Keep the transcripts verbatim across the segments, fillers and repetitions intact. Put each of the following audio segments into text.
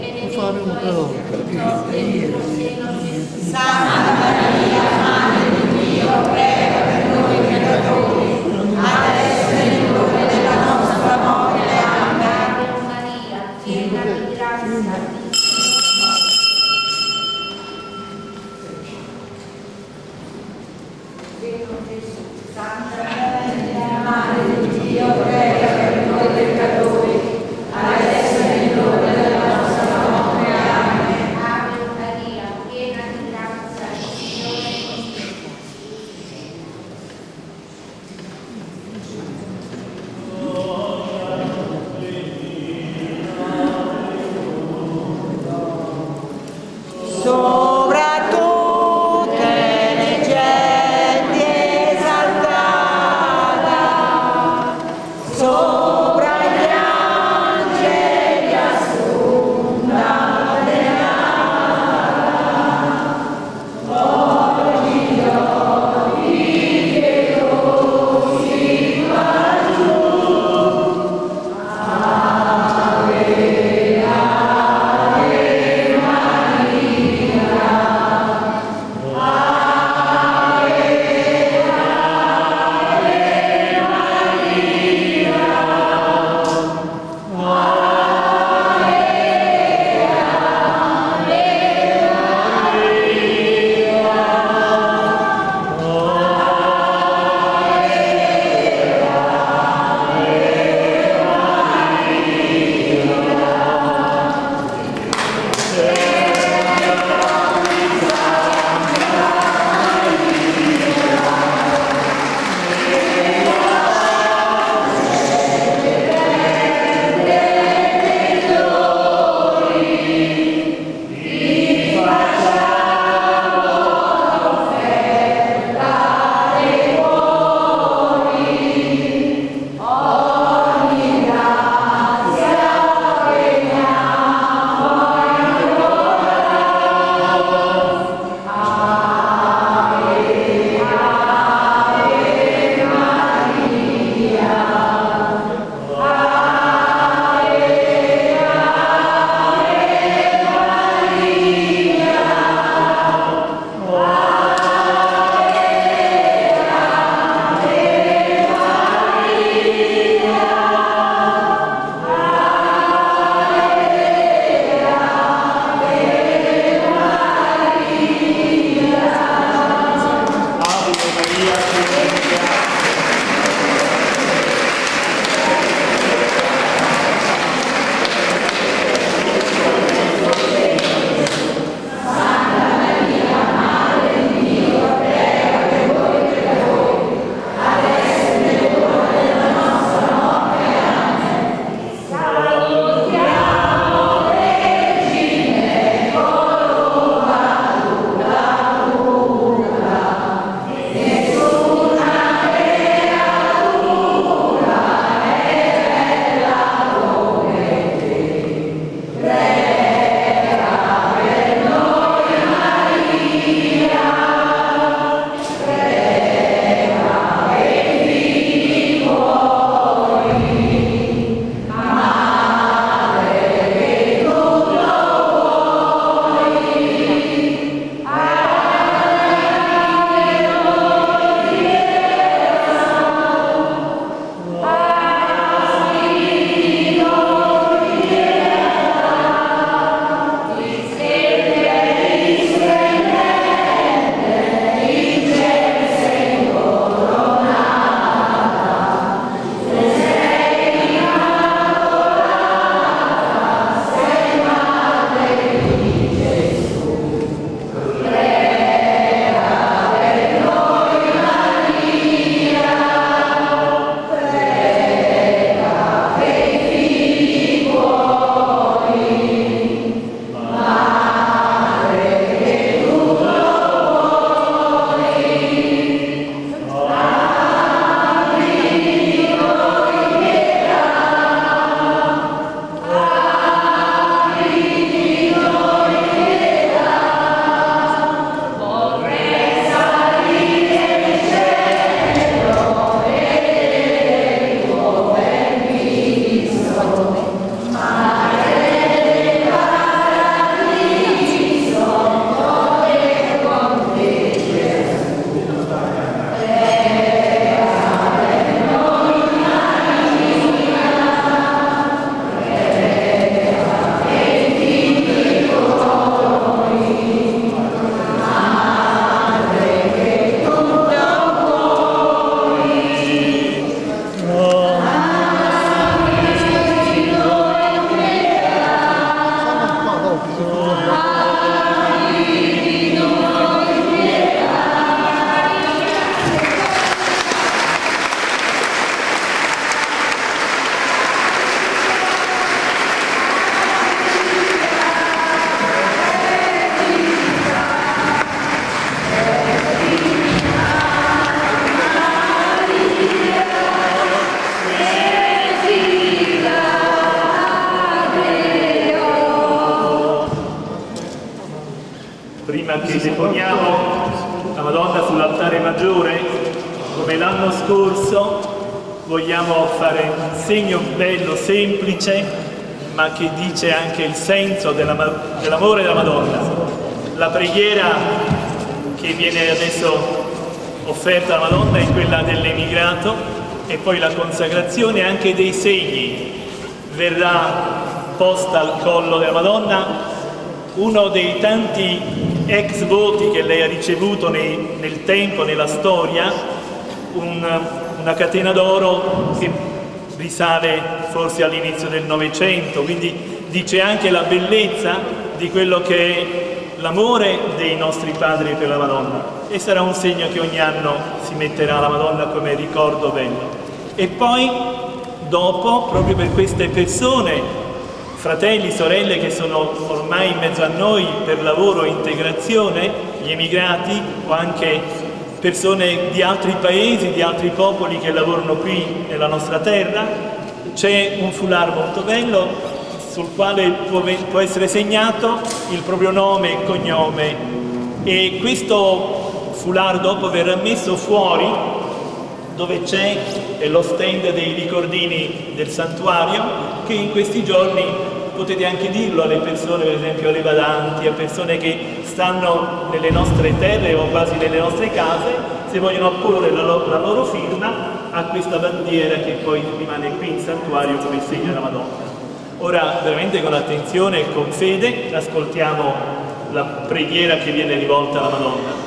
fare un però. Santa Maria, Madre di Dio, prega per noi peccatori, adesso è l'ora della nostra morte. Amen. Ave Maria, piena di grazia, Santa Maria, Madre di Dio, prega per noi peccatori, adesso è l'ora della nostra morte. Amen. Ave Maria, piena di grazia, il Signore è con te. Sopra tutte le genti esaltata, sopra gli angeli assunta beata, oggi oggi che così va giù. Ave, Ave Maria. prima che deponiamo la Madonna sull'altare maggiore, come l'anno scorso, vogliamo fare un segno bello, semplice, ma che dice anche il senso dell'amore della Madonna. La preghiera che viene adesso offerta alla Madonna è quella dell'emigrato, e poi la consacrazione anche dei segni. Verrà posta al collo della Madonna uno dei tanti ex voti che lei ha ricevuto nei, nel tempo, nella storia, un, una catena d'oro che risale forse all'inizio del Novecento, quindi dice anche la bellezza di quello che è l'amore dei nostri padri per la Madonna, e sarà un segno che ogni anno si metterà la Madonna come ricordo bello. E poi dopo, proprio per queste persone, fratelli, sorelle che sono ormai in mezzo a noi per lavoro e integrazione, gli emigrati o anche persone di altri paesi, di altri popoli che lavorano qui nella nostra terra, c'è un foulard molto bello sul quale può, può essere segnato il proprio nome e cognome, e questo foulard dopo verrà messo fuori dove c'è lo stand dei ricordini del santuario, che in questi giorni potete anche dirlo alle persone, per esempio alle badanti, a persone che stanno nelle nostre terre o quasi nelle nostre case, se vogliono apporre la, lo la loro firma a questa bandiera che poi rimane qui in santuario come segno della Madonna. Ora, veramente con attenzione e con fede, ascoltiamo la preghiera che viene rivolta alla Madonna.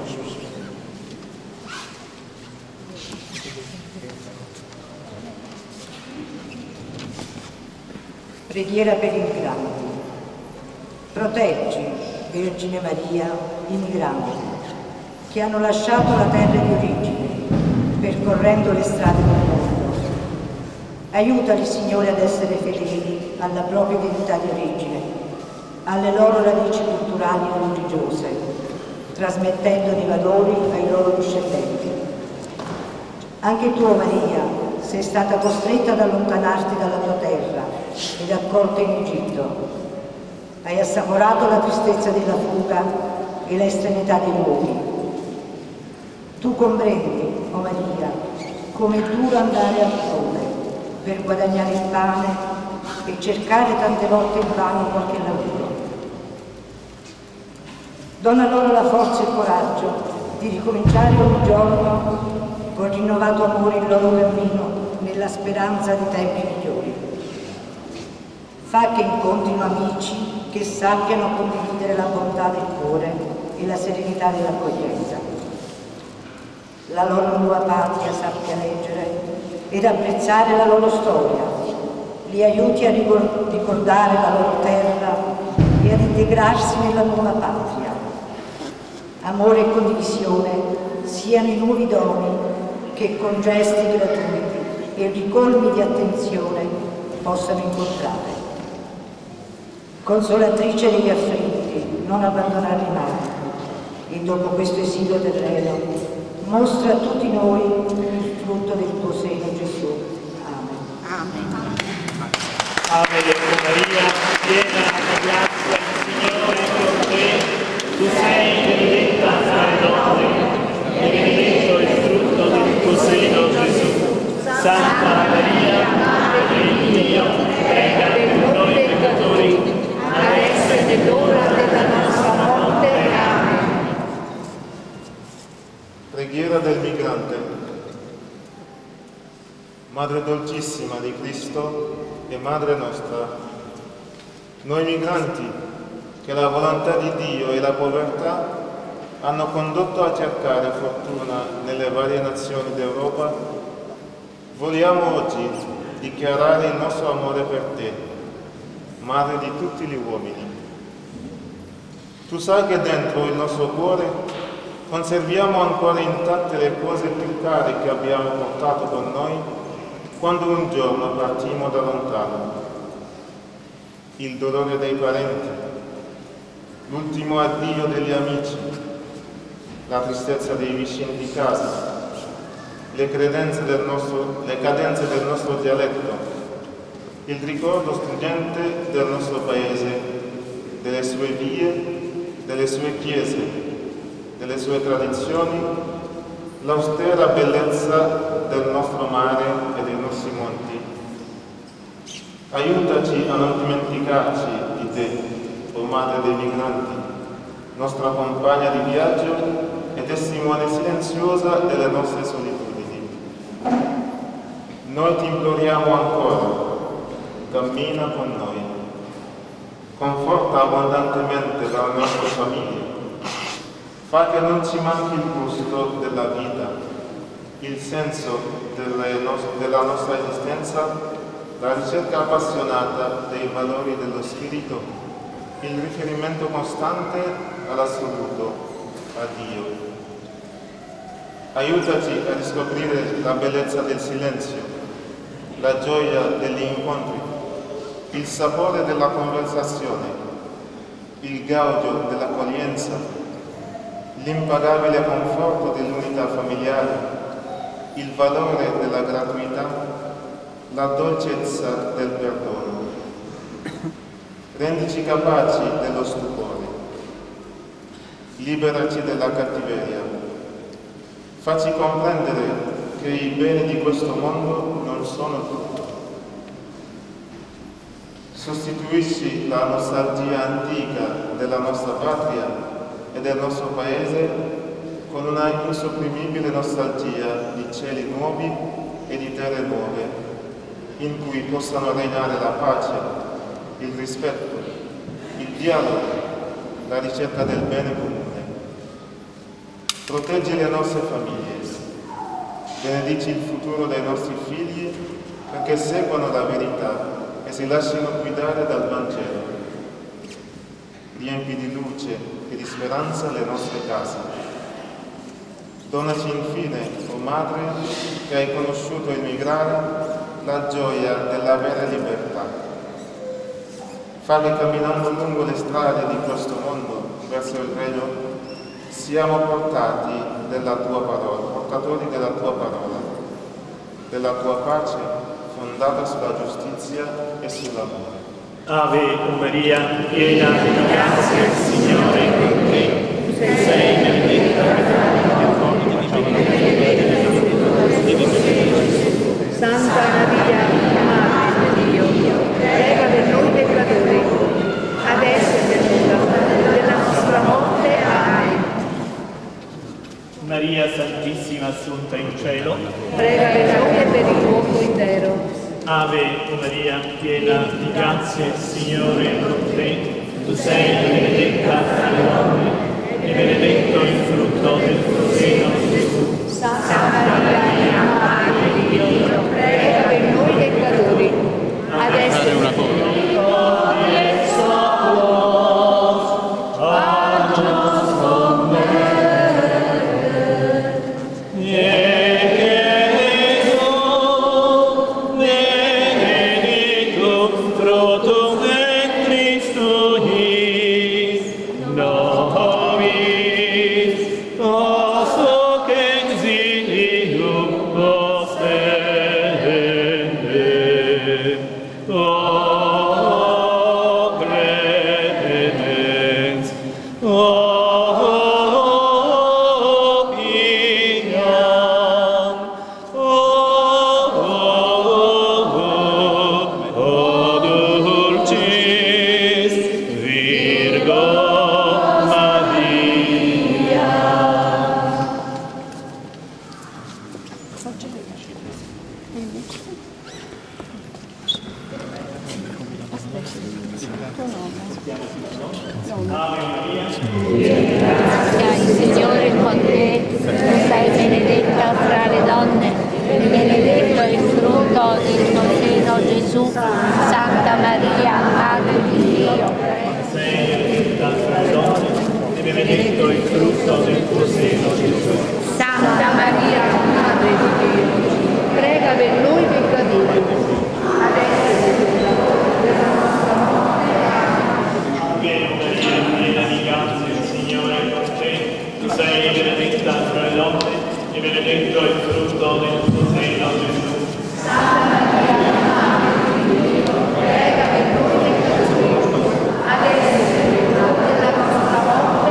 Preghiera per i migranti. Proteggi, Vergine Maria, i migranti che hanno lasciato la terra di origine, percorrendo le strade del mondo. Aiutali, Signore, ad essere fedeli alla propria identità di origine, alle loro radici culturali e religiose, trasmettendo i valori ai loro discendenti. Anche tu, Maria, sei stata costretta ad allontanarti dalla tua terra ed accolta in Egitto. Hai assaporato la tristezza della fuga e la estraneità dei luoghi. Tu comprendi, o oh Maria, come è duro andare altrove per guadagnare il pane e cercare tante volte invano qualche lavoro. Dona loro la forza e il coraggio di ricominciare ogni giorno con rinnovato amore il loro cammino nella speranza di tempi migliori. Fa che incontrino amici che sappiano condividere la bontà del cuore e la serenità dell'accoglienza. La loro nuova patria sappia leggere ed apprezzare la loro storia, li aiuti a ricordare la loro terra e ad integrarsi nella nuova patria. Amore e condivisione siano i nuovi doni che con gesti gratuiti e ricolmi di attenzione possano incontrare. Consolatrice degli afflitti, non abbandonarli mai, e dopo questo esilio terreno mostra a tutti noi il frutto del tuo seno, Gesù. Amen. Amen. Ave Maria, piena di grazia, il Signore è con te, tu sei benedetta fra le donne, e benedetto il frutto del tuo seno, Gesù. Santa Maria, Madre di Dio, prega per noi peccatori, adesso e nell'ora della nostra morte. Amen. Preghiera del migrante. Madre dolcissima di Cristo e Madre nostra, noi migranti che la volontà di Dio e la povertà hanno condotto a cercare fortuna nelle varie nazioni d'Europa, vogliamo oggi dichiarare il nostro amore per te, Madre di tutti gli uomini. Tu sai che dentro il nostro cuore conserviamo ancora intatte le cose più care che abbiamo portato con noi quando un giorno partimmo da lontano. Il dolore dei parenti, l'ultimo addio degli amici, la tristezza dei vicini di casa, le credenze del nostro, le cadenze del nostro dialetto, il ricordo struggente del nostro paese, delle sue vie, delle sue chiese, delle sue tradizioni, l'austera bellezza del nostro mare e dei nostri monti. Aiutaci a non dimenticarci di te, o Madre dei migranti, nostra compagna di viaggio e testimone silenziosa delle nostre solitudini. Noi ti imploriamo ancora, cammina con noi, conforta abbondantemente la nostra famiglia, fa che non ci manchi il gusto della vita, il senso delle no- della nostra esistenza, la ricerca appassionata dei valori dello spirito, il riferimento costante all'assoluto, a Dio. Aiutaci a riscoprire la bellezza del silenzio, la gioia degli incontri, il sapore della conversazione, il gaudio dell'accoglienza, l'impagabile conforto dell'unità familiare, il valore della gratuità, la dolcezza del perdono. Rendici capaci dello stupore, liberaci dalla cattiveria, facci comprendere che i beni di questo mondo non sono tutto. Sostituisci la nostalgia antica della nostra patria e del nostro paese con una insopprimibile nostalgia di cieli nuovi e di terre nuove, in cui possano regnare la pace, il rispetto, il dialogo, la ricerca del bene comune. Proteggi le nostre famiglie, benedici il futuro dei nostri figli perché seguano la verità e si lasciano guidare dal Vangelo. Riempi di luce e di speranza le nostre case. Donaci infine, o Madre, che hai conosciuto il migrare, la gioia dell'avere libertà. Fa che camminando lungo le strade di questo mondo verso il Regno siamo portati della tua parola, portatori della tua parola, della tua pace fondata sulla giustizia e sull'amore. Ave Maria, piena di grazia, il Signore è con te. Tu sei benedetta Santa Maria, Madre di Dio, prega per noi peccatori, adesso e per l'ora della nostra morte. Amen. Maria Santissima Assunta in cielo, Prega per noi e per il mondo intero. Ave Maria, piena di grazia, il Signore è con te. Tu sei benedetta tra le donne e benedetto il frutto del tuo seno, Gesù. Santa Maria, Madre di Dio, prega per noi peccatori, adesso e per l'ora Grazia, il Signore è con te, tu sei benedetta fra le donne, e benedetto il frutto del tuo seno, Gesù. Santa Maria, Madre di Dio, Sei benedetta fra le donne e benedetto il frutto del tuo seno, Gesù. Santa Maria, Madre di Dio, prega per noi peccatori, adesso e per l'ora della nostra morte. Ave Maria, piena di grazia, il Signore è con te. Tu sei benedetta fra le donne e benedetto il frutto del tuo seno, Gesù. Santa Maria, Madre di Dio, prega per noi peccatori, adesso e per l'ora della nostra morte.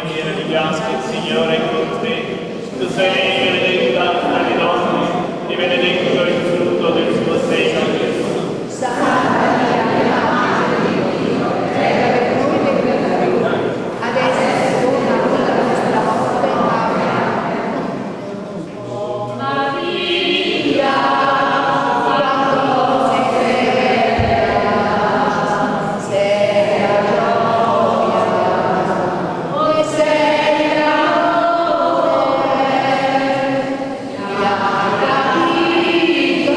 piena di grazia, il Signore è con te. Tu sei benedetta tra le donne e benedetto il frutto del tuo seno, Gesù. Santa Maria, Madre di Dio, prega per noi peccatori, adesso è l'ora della nostra morte. Amen. Maria, quando sei bella, sei la gioia, voi sei l'amore, mi ha capito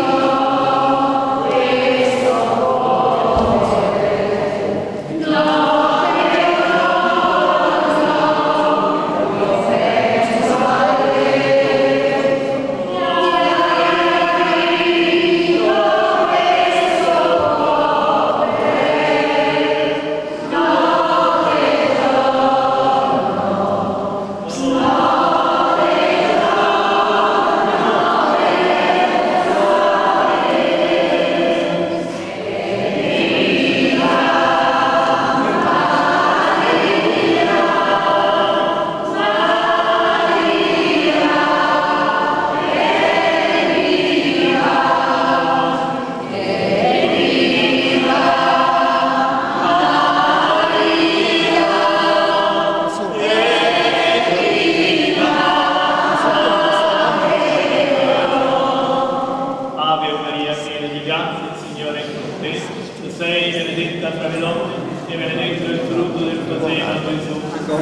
questo cuore, no perdono, lo penso a lei, mi ha capito questo cuore, no Ave Maria, piena di grazia, il Signore è con te. Tu sei benedetta fra le donne e benedetto il frutto del tuo seno, Gesù.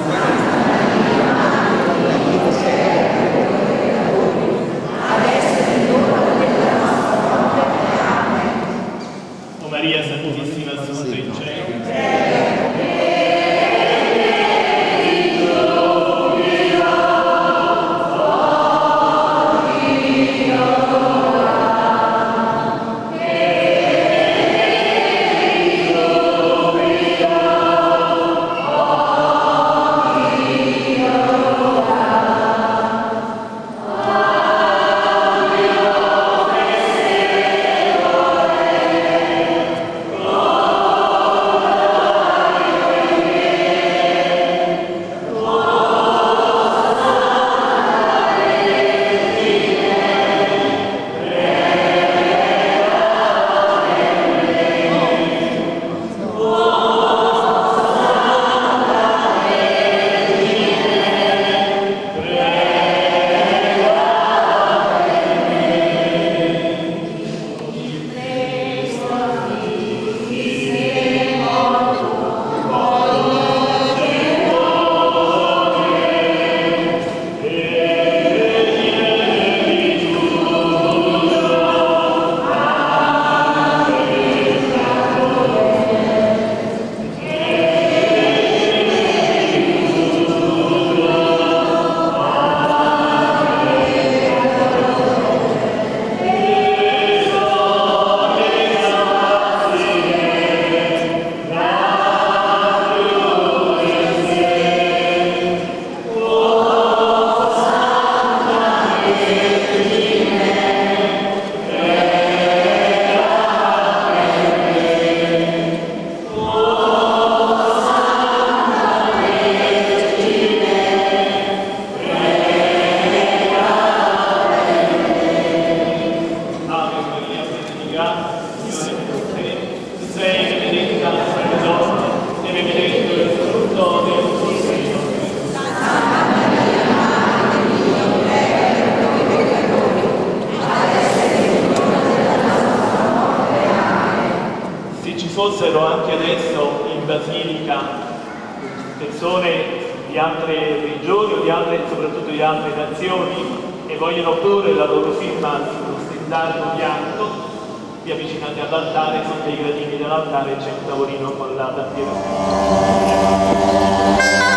adesso è l'ora della nostra morte. Amen. O Maria Santissima, assunta in cielo. Fossero anche adesso in Basilica persone di altre regioni o di altre, soprattutto di altre nazioni e vogliono porre la loro firma sullo stendardo bianco, vi avvicinate all'altare, sotto i gradini dell'altare c'è un tavolino con la bandiera.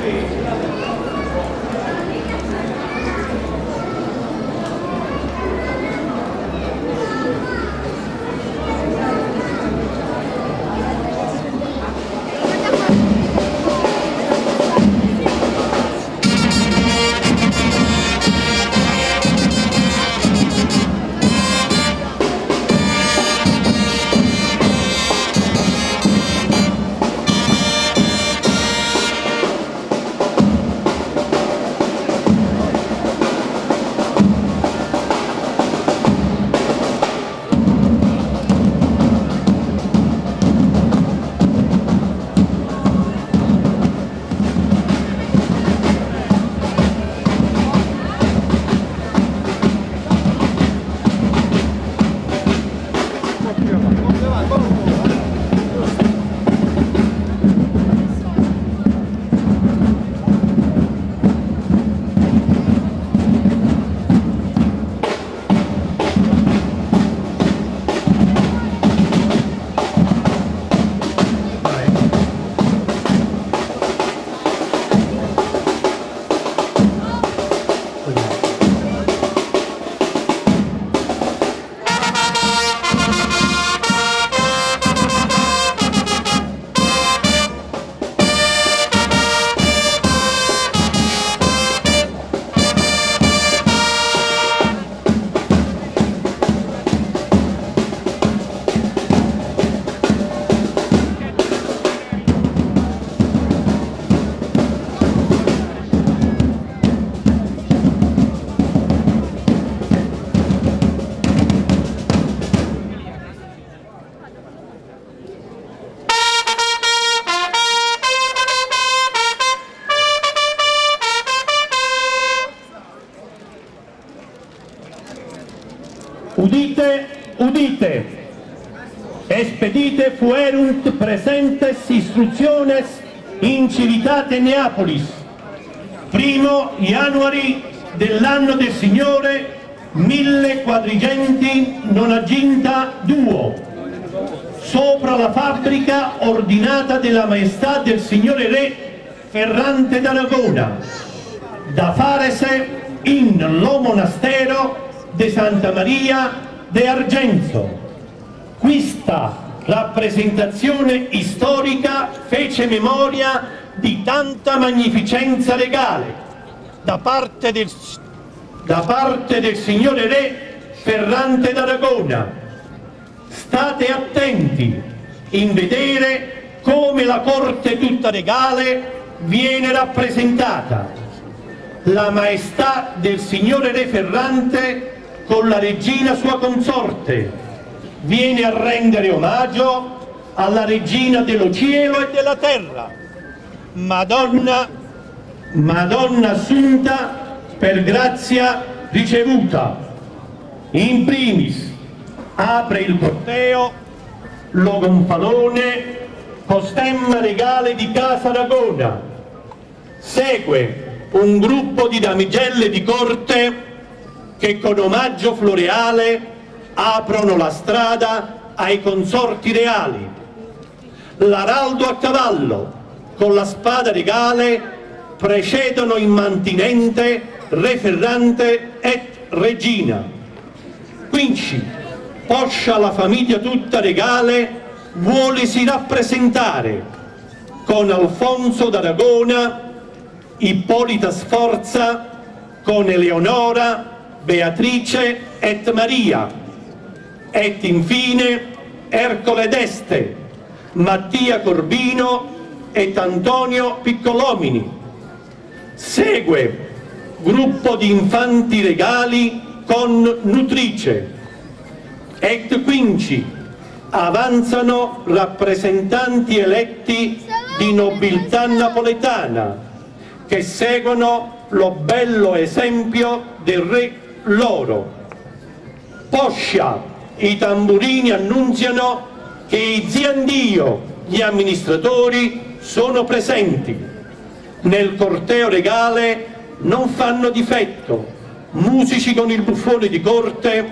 Udite, udite, expedite fuerunt presentes instrucciones in Civitate Neapolis, primo Januari dell'anno del Signore mille quadrigenti nonaginta duo, sopra la fabbrica ordinata della maestà del Signore Re Ferrante d'Aragona, da farese in lo monastero de Santa Maria de Argenzo. Questa rappresentazione storica fece memoria di tanta magnificenza regale da parte del, da parte del Signore Re Ferrante d'Aragona. State attenti in vedere come la corte tutta regale viene rappresentata. La maestà del Signore Re Ferrante con la regina sua consorte viene a rendere omaggio alla regina dello cielo e della terra, Madonna, Madonna assunta per grazia ricevuta. In primis apre il corteo lo gonfalone con stemma regale di Casa Aragona, segue un gruppo di damigelle di corte che con omaggio floreale aprono la strada ai consorti reali. L'araldo a cavallo con la spada regale precedono in mantinente Re Ferrante et Regina. Quinci, poscia la famiglia tutta regale vuolesi rappresentare con Alfonso d'Aragona, Ippolita Sforza, con Eleonora, Beatrice et Maria, et infine Ercole d'Este, Mattia Corbino et Antonio Piccolomini. Segue gruppo di infanti regali con nutrice, et quinci avanzano rappresentanti eletti di nobiltà napoletana che seguono lo bello esempio del re loro. Poscia i tamburini annunziano che i ziandio, gli amministratori, sono presenti. Nel corteo regale non fanno difetto musici con il buffone di corte,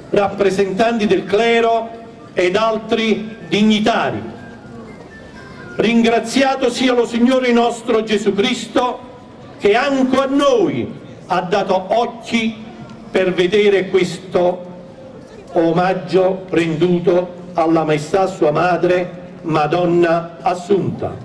rappresentanti del clero ed altri dignitari. Ringraziato sia lo Signore nostro Gesù Cristo, che anche a noi ha dato occhi per vedere questo omaggio renduto alla Maestà sua Madre, Madonna Assunta.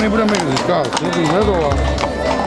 me pure a me che si scalza, io prima lo trovo.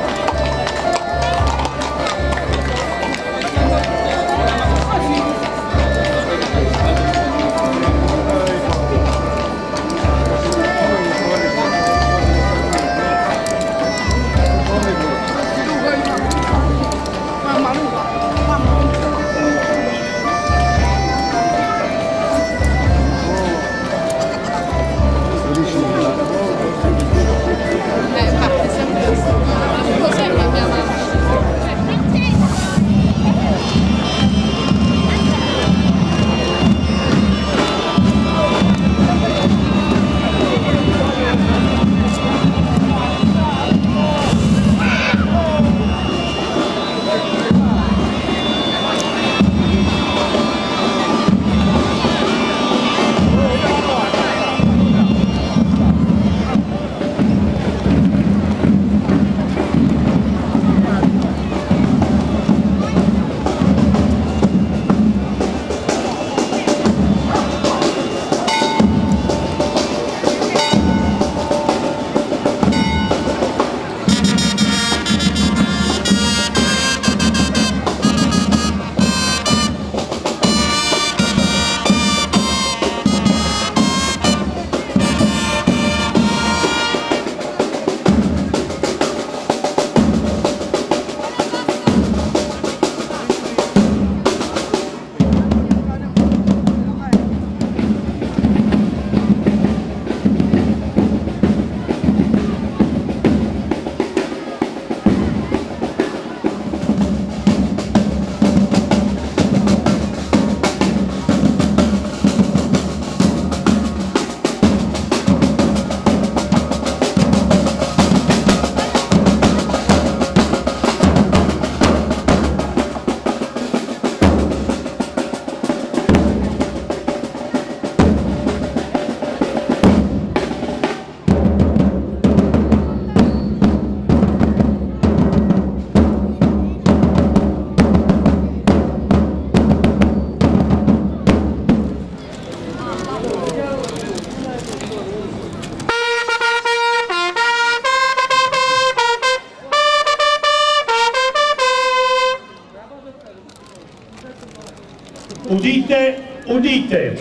Udite, udite,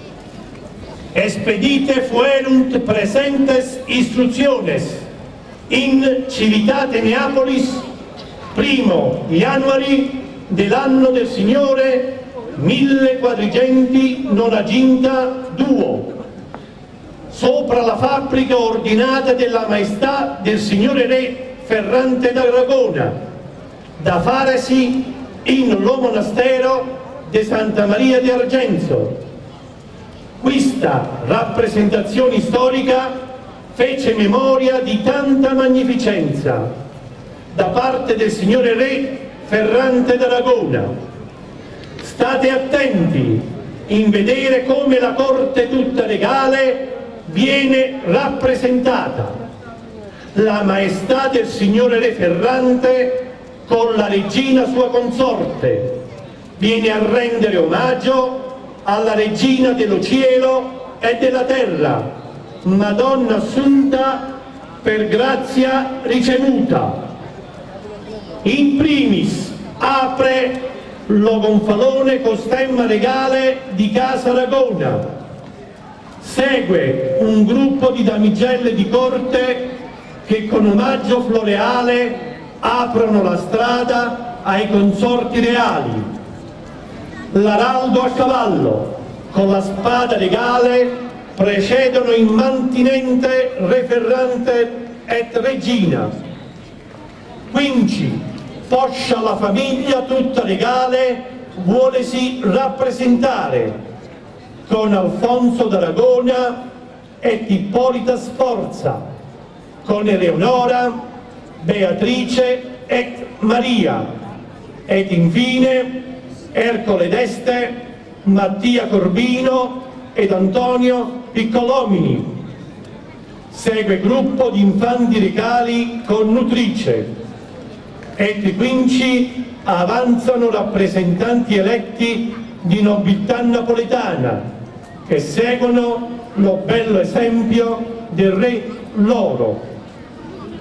expedite fuerunt presentes instrucciones in Civitate Neapolis primo Januari dell'anno del Signore mille quadrigenti nonaginta duo, sopra la fabbrica ordinata della maestà del Signore Re Ferrante d'Aragona, da faresi in lo monastero di Santa Maria di Argenzo. Questa rappresentazione storica fece memoria di tanta magnificenza da parte del Signore Re Ferrante d'Aragona. State attenti in vedere come la corte tutta legale viene rappresentata. La maestà del Signore Re Ferrante con la regina sua consorte viene a rendere omaggio alla regina dello cielo e della terra, Madonna Assunta per grazia ricevuta. In primis apre lo gonfalone con stemma regale di Casa Aragona. Segue un gruppo di damigelle di corte che con omaggio floreale aprono la strada ai consorti reali. L'araldo a cavallo, con la spada regale, precedono immantinente Re Ferrante et Regina. Quinci, poscia la famiglia tutta legale, vuolesi rappresentare con Alfonso d'Aragona et Ippolita Sforza, con Eleonora, Beatrice et Maria, ed infine Ercole d'Este, Mattia Corbino ed Antonio Piccolomini. Segue gruppo di infanti regali con nutrice, ed i quinci avanzano rappresentanti eletti di nobiltà napoletana che seguono lo bello esempio del re loro,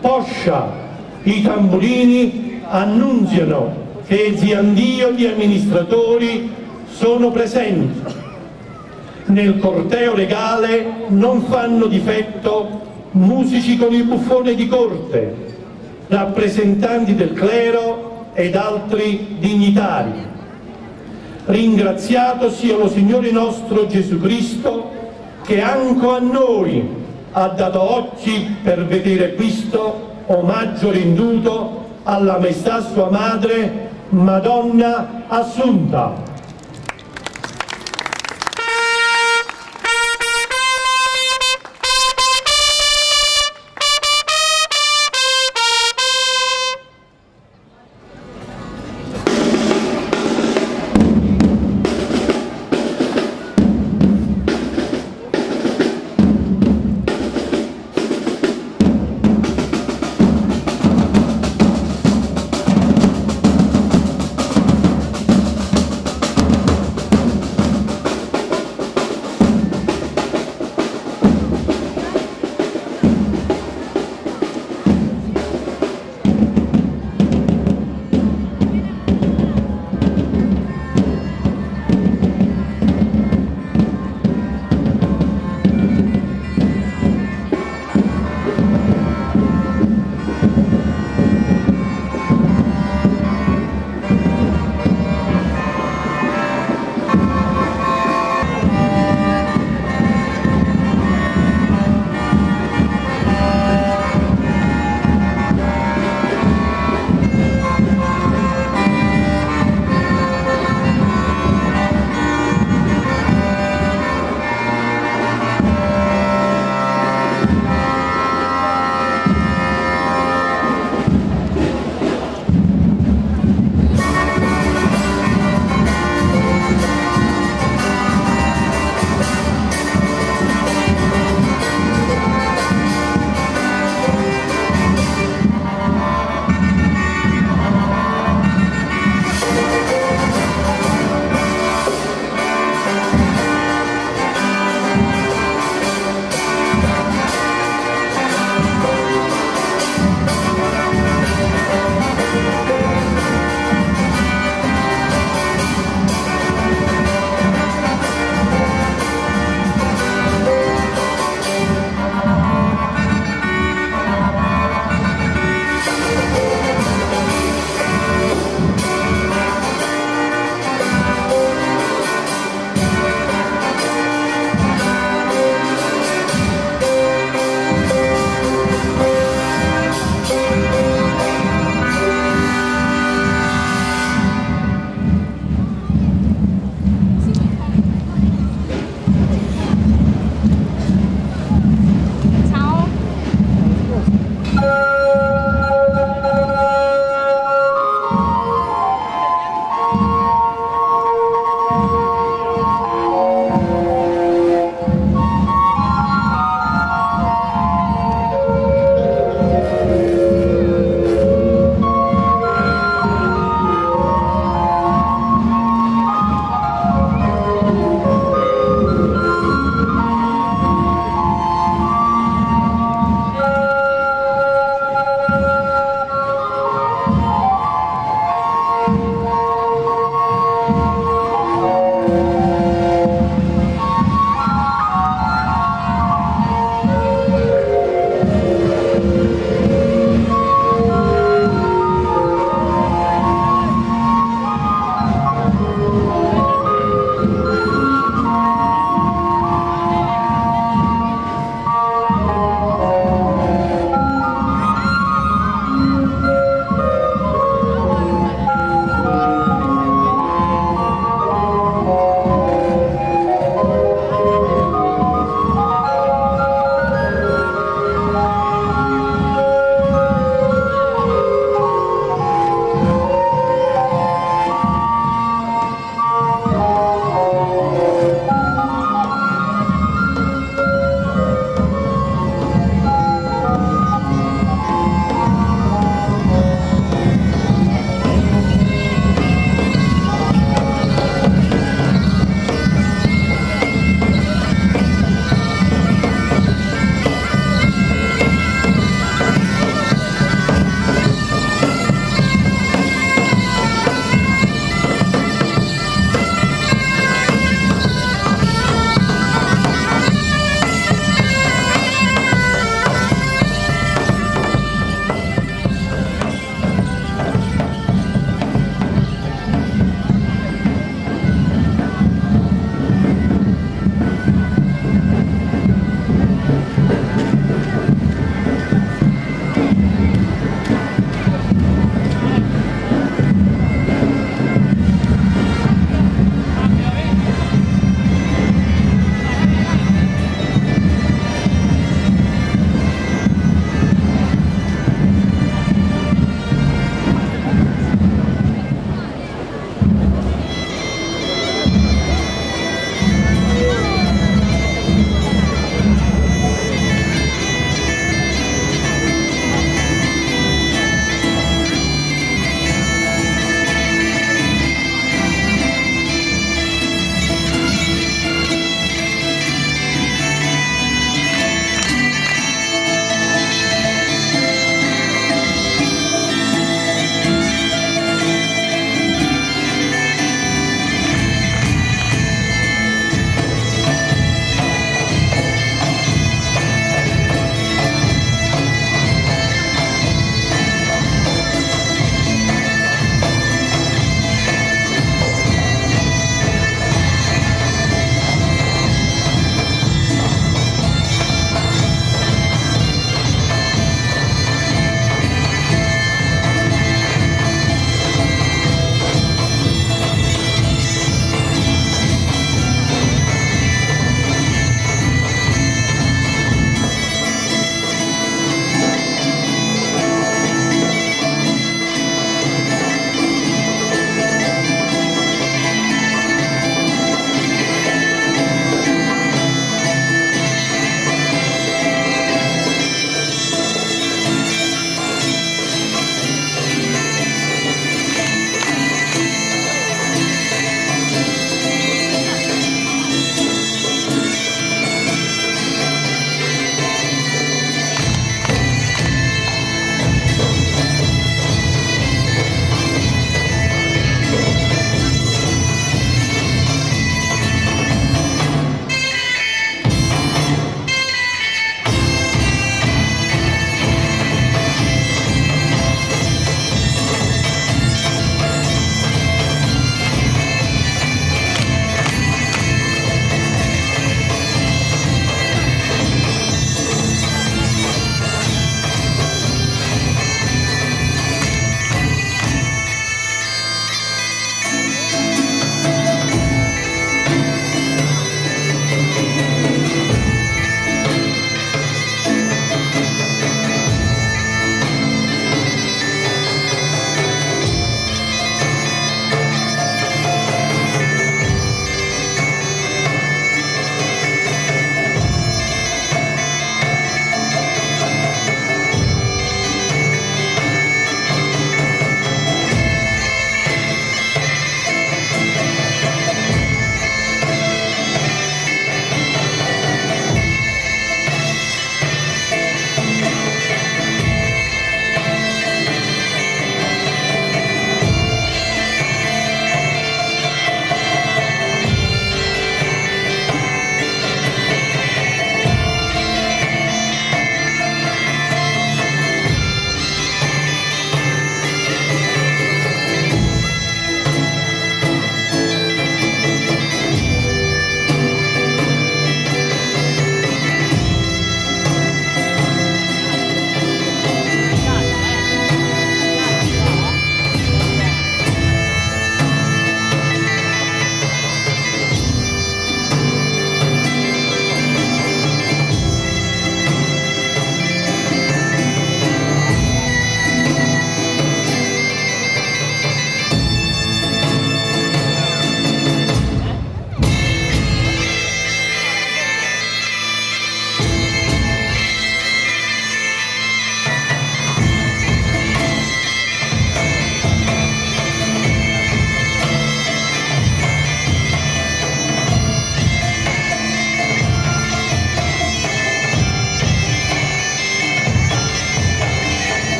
poscia, i tamburini annunziano che il ziandio di amministratori sono presenti. Nel corteo legale non fanno difetto musici con il buffone di corte, rappresentanti del clero ed altri dignitari. Ringraziato sia lo Signore nostro Gesù Cristo, che anche a noi ha dato occhi per vedere questo omaggio renduto alla maestà sua madre, Madonna Assunta.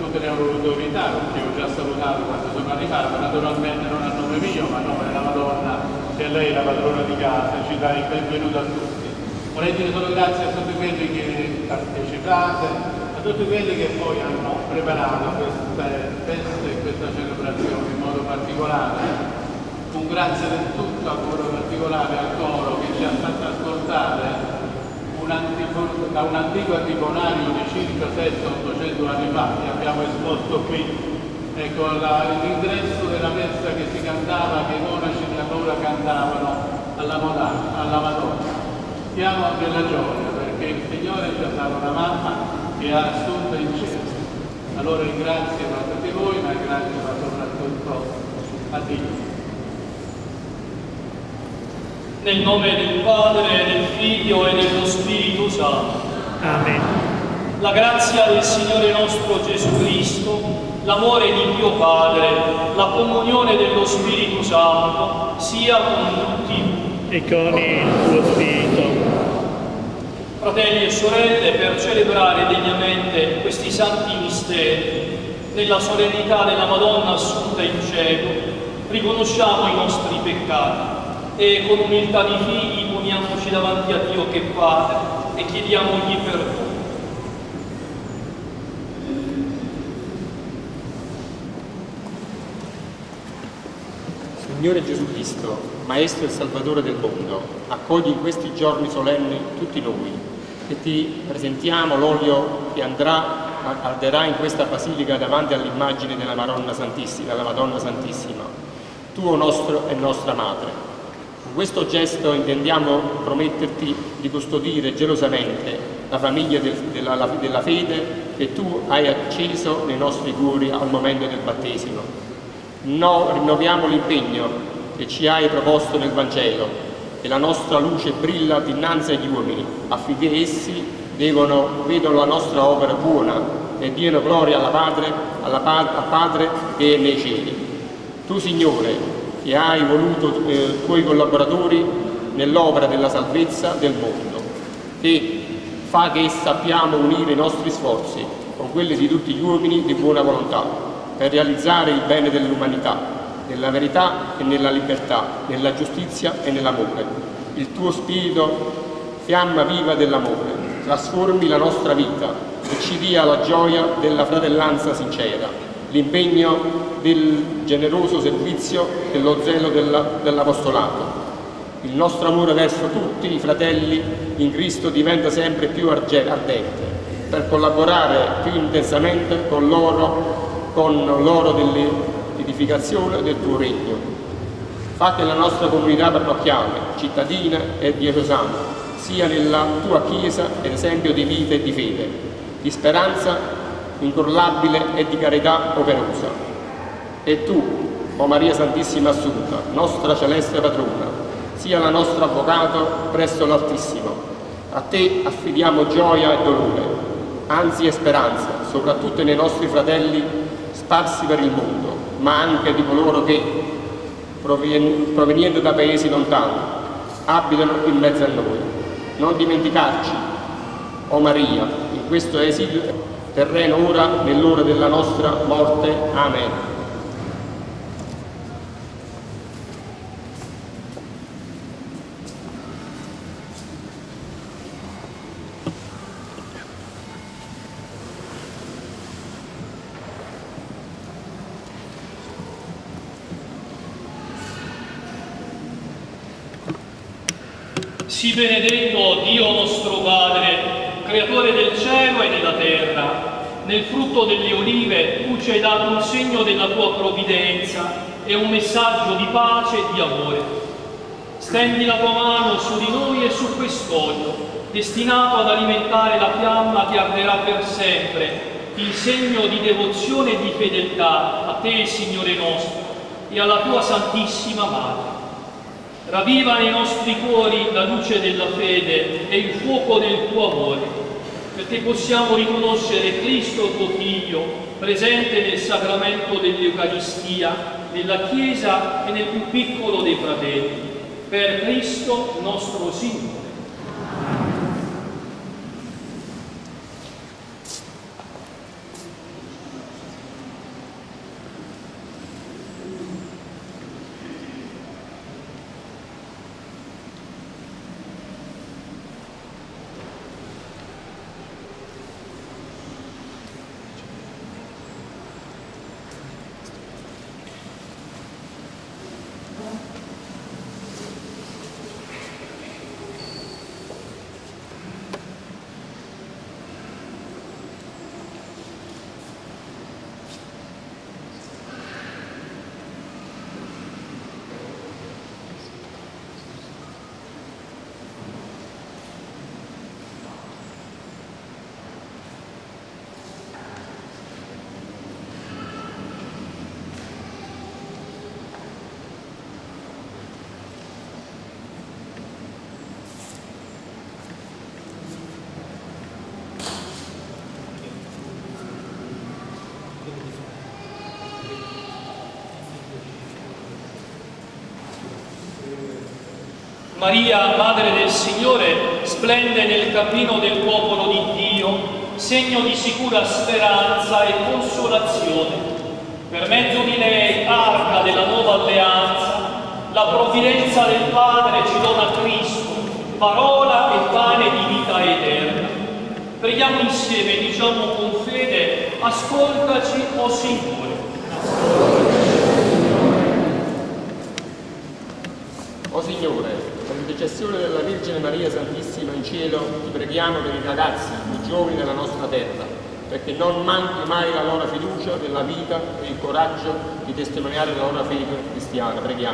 non te ne ho voluto evitare, perché ho già salutato quando sono arrivato, naturalmente non a nome mio, ma a nome della Madonna, che è lei la padrona di casa, ci dà il benvenuto a tutti. Vorrei dire solo grazie a tutti quelli che partecipate, a tutti quelli che poi hanno preparato queste feste e questa celebrazione in modo particolare. Un grazie del tutto a modo particolare al coro che ci ha fatto ascoltare un antico, da un antico antifonario di circa settecento ottocento anni fa che abbiamo esposto qui. Ecco, l'ingresso della messa che si cantava, che i monaci di allora cantavano alla, Madonna, alla Madonna. Siamo nella gioia perché il Signore ci ha dato una mamma che ha assunto in cielo. Allora ringrazio a tutti voi, ma grazie ma soprattutto a Dio. Nel nome del Padre, del Figlio e dello Spirito Santo. Amen. La grazia del Signore nostro Gesù Cristo, l'amore di Dio Padre, la comunione dello Spirito Santo sia con tutti e con il tuo Spirito. Fratelli e sorelle, per celebrare degnamente questi santi misteri, nella solennità della Madonna assunta in cielo, riconosciamo i nostri peccati e con umiltà di figli poniamoci davanti a Dio che è Padre e chiediamogli perdono. Signore Gesù Cristo, Maestro e Salvatore del mondo, accogli in questi giorni solenni tutti noi e ti presentiamo l'olio che andrà, arderà in questa basilica davanti all'immagine della Madonna Santissima, della Madonna Santissima, tuo nostro e nostra Madre. Con questo gesto intendiamo prometterti di custodire gelosamente la famiglia del, della, la, della fede che tu hai acceso nei nostri cuori al momento del battesimo. No, rinnoviamo l'impegno che ci hai proposto nel Vangelo e la nostra luce brilla dinanzi agli uomini affinché essi devono, vedono la nostra opera buona e diano gloria alla Padre, alla, al Padre che è nei cieli. Tu, Signore, che hai voluto eh, tuoi collaboratori nell'opera della salvezza del mondo, e fa che sappiamo unire i nostri sforzi con quelli di tutti gli uomini di buona volontà per realizzare il bene dell'umanità, nella verità e nella libertà, nella giustizia e nell'amore. Il tuo spirito, fiamma viva dell'amore, trasformi la nostra vita e ci dia la gioia della fratellanza sincera, l'impegno del generoso servizio e lo zelo dell'apostolato. Il nostro amore verso tutti i fratelli in Cristo diventa sempre più ardente per collaborare più intensamente con loro, con loro dell'edificazione del tuo regno. Fa che la nostra comunità parrocchiale, cittadina e diocesana sia nella tua Chiesa esempio di vita e di fede, di speranza incrollabile e di carità operosa. E tu, o Maria Santissima Assunta, nostra celeste patrona, sia la nostra avvocato presso l'Altissimo. A te affidiamo gioia e dolore, ansia e speranza, soprattutto nei nostri fratelli sparsi per il mondo, ma anche di coloro che, provenienti da paesi lontani, abitano in mezzo a noi. Non dimenticarci, o Maria, in questo esilio terreno ora, nell'ora della nostra morte. Amen. Sii benedetto Dio nostro Padre, creatore del cielo e della terra. Nel frutto delle olive tu ci hai dato un segno della tua provvidenza e un messaggio di pace e di amore. Stendi la tua mano su di noi e su quest'olio, destinato ad alimentare la fiamma che arderà per sempre, in segno di devozione e di fedeltà a te, Signore nostro, e alla tua Santissima Madre. Ravviva nei nostri cuori la luce della fede e il fuoco del tuo amore, perché possiamo riconoscere Cristo tuo Figlio, presente nel sacramento dell'Eucaristia, nella Chiesa e nel più piccolo dei fratelli. Per Cristo nostro Signore. Maria, Madre del Signore, splende nel cammino del popolo di Dio, segno di sicura speranza e consolazione. Per mezzo di lei, arca della nuova alleanza, la provvidenza del Padre ci dona Cristo, parola e pane di vita eterna. Preghiamo insieme, diciamo con fede, ascoltaci, o Signore. O Signore, per l'intercessione della Vergine Maria Santissima in cielo, ti preghiamo per i ragazzi, i giovani della nostra terra, perché non manchi mai la loro fiducia nella vita e il coraggio di testimoniare la loro fede cristiana. Preghiamo.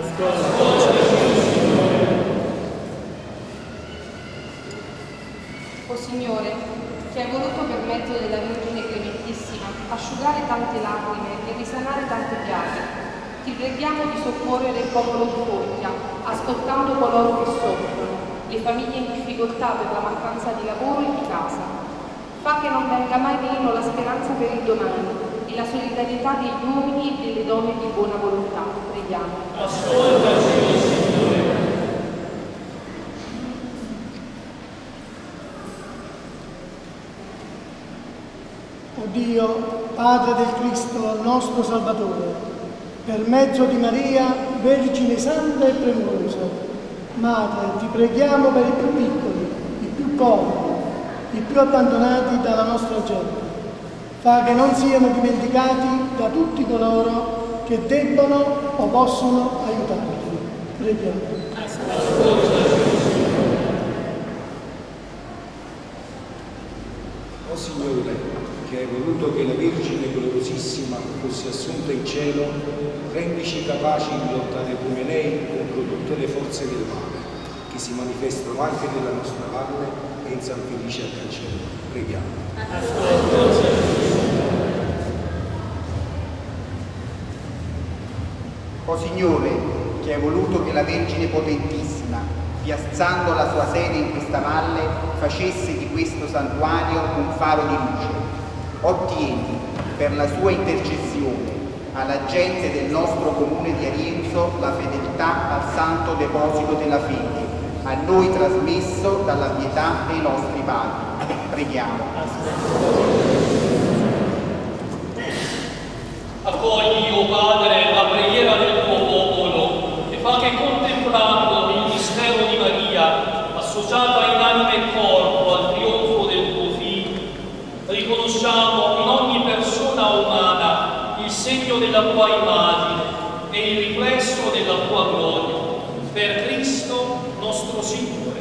O Signore, che hai voluto per mezzo della Vergine Clementissima asciugare tante lacrime e risanare tante piaghe, ti preghiamo di soccorrere il popolo di Foggia, ascoltando coloro che soffrono, le famiglie in difficoltà per la mancanza di lavoro e di casa. Fa che non venga mai meno la speranza per il domani e la solidarietà degli uomini e delle donne di buona volontà. Preghiamo. Ascoltaci, Signore. O Dio, Padre del Cristo, nostro Salvatore, per mezzo di Maria, Vergine Santa e Premurosa, Madre, ti preghiamo per i più piccoli, i più poveri, i più abbandonati dalla nostra gente. Fa che non siano dimenticati da tutti coloro che debbono o possono aiutarli. Preghiamo. O Signore, che hai voluto che la Vergine gloriosissima fosse assunta in cielo, rendici capaci di lottare come lei contro tutte le forze del male, che si manifestano anche nella nostra valle e in San Felice al Cancello. Preghiamo. O Signore, che hai voluto che la Vergine Potentissima, piazzando la sua sede in questa valle, facesse di questo santuario un faro di luce, ottieni per la sua intercessione alla gente del nostro comune di Arienzo la fedeltà al santo deposito della fede, a noi trasmesso dalla pietà dei nostri padri. Preghiamo. Accogli, o Padre, la preghiera del tuo popolo e fa che, contemplando il mistero di Maria, associata in anima e corpo al trionfo del tuo Figlio, riconosciamo in ogni persona umana il segno della tua immagine e il riflesso della tua gloria. Per Cristo nostro Signore.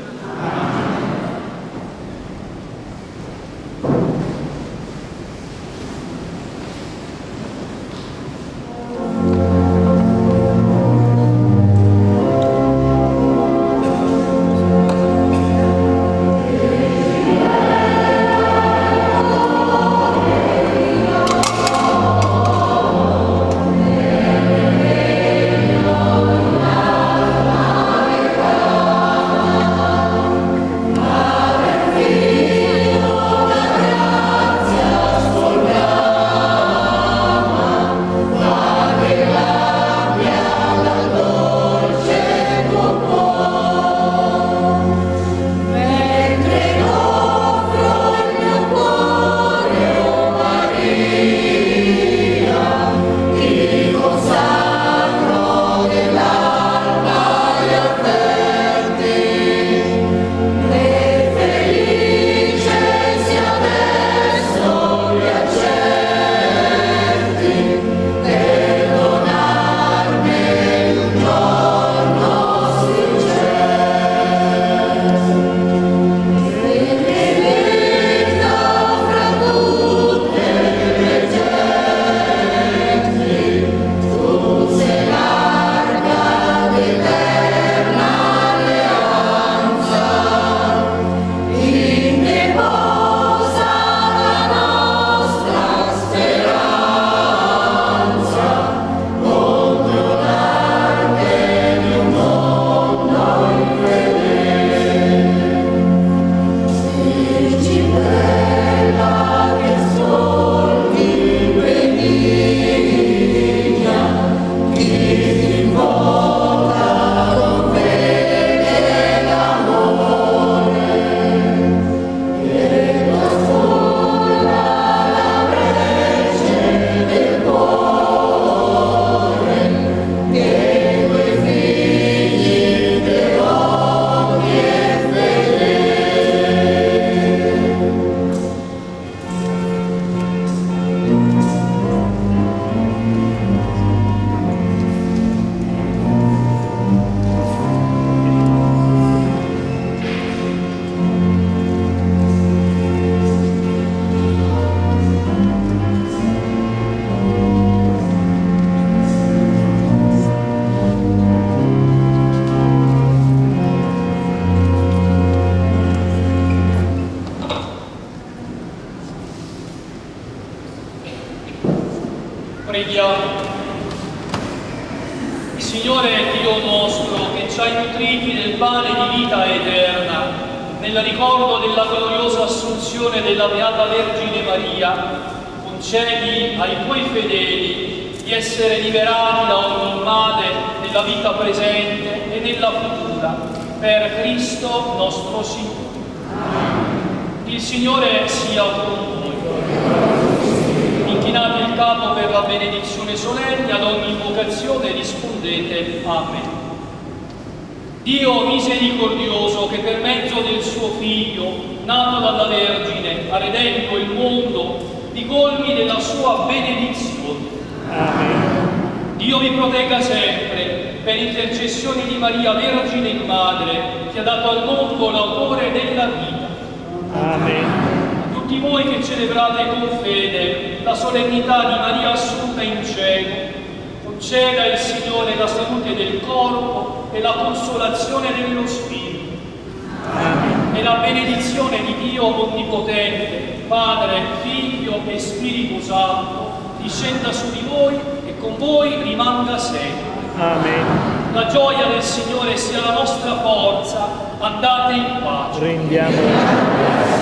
Preghiamo. Il Signore Dio nostro, che ci hai nutriti del pane di vita eterna, nel ricordo della gloriosa assunzione della Beata Vergine Maria, concedi ai tuoi fedeli di essere liberati da ogni male nella vita presente e nella futura, per Cristo nostro Signore. Il Signore sia con voi. Inchinate il capo per la benedizione solenne, ad ogni invocazione rispondete Amen. Dio misericordioso, che per mezzo del suo Figlio, nato dalla Vergine, ha redento il mondo, vi colmi della sua benedizione. Amen. Dio vi protegga sempre, per intercessione di Maria Vergine e Madre, che ha dato al mondo l'autore della vita. Amen. Tutti voi che celebrate con fede la solennità di Maria Assunta in cielo, conceda il Signore la salute del corpo e la consolazione dello spirito. Amen. E la benedizione di Dio Onnipotente, Padre, Figlio e Spirito Santo, discenda su di voi e con voi rimanga sempre. Amen. La gioia del Signore sia la nostra forza. Andate in pace. Rendiamo.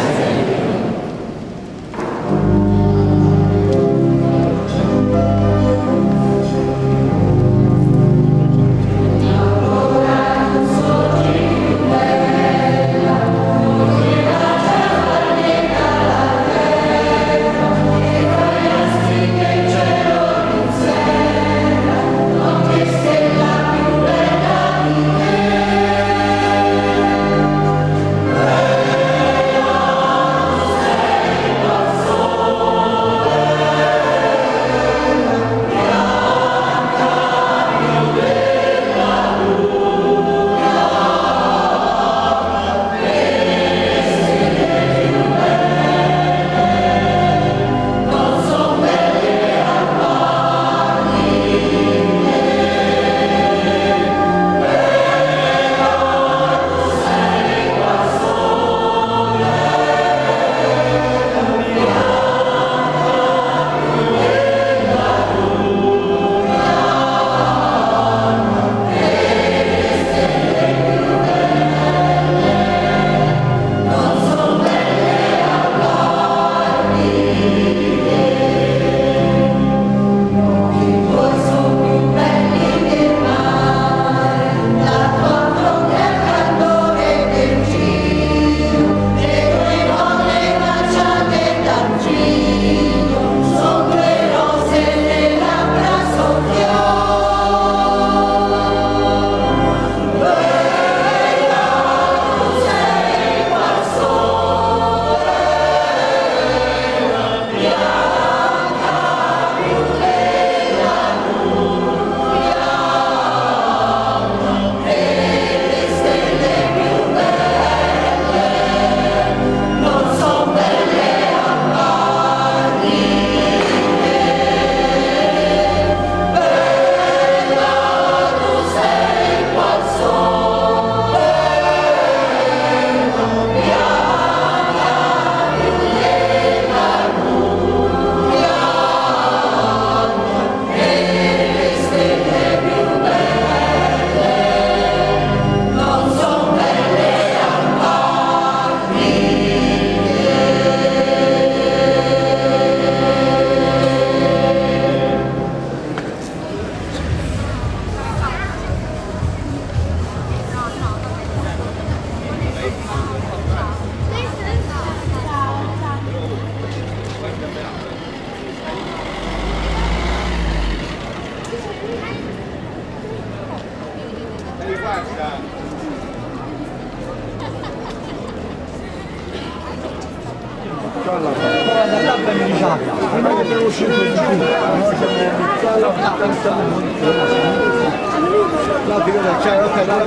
La figura c'è, ok, la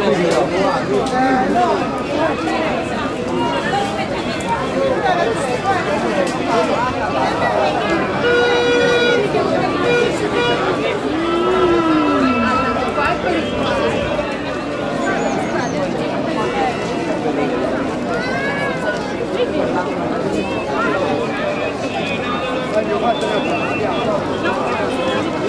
No.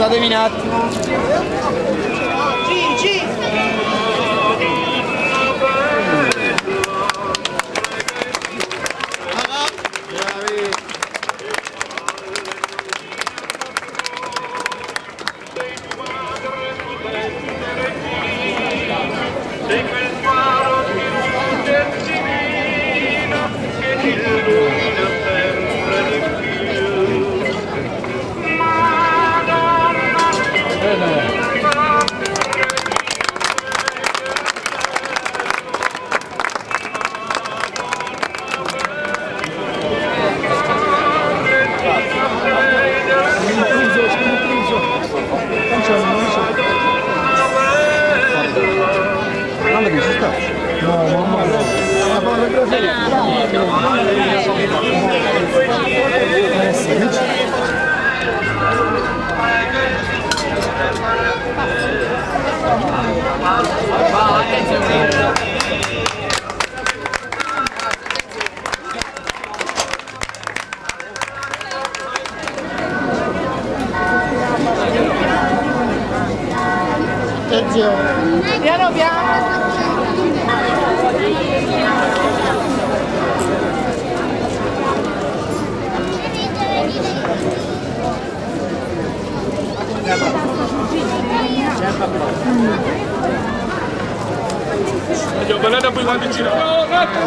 Spostatevi un attimo. Gigi! Piano piano. Io guardate poi quando gira. No,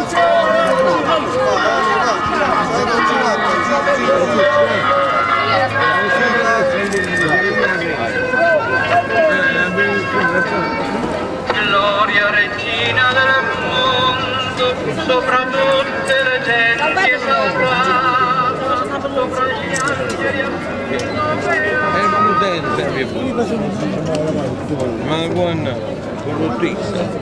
Gloria regina del mondo, sopra tutte le genti esaltata, sopra gli angeli ma buona corruttista.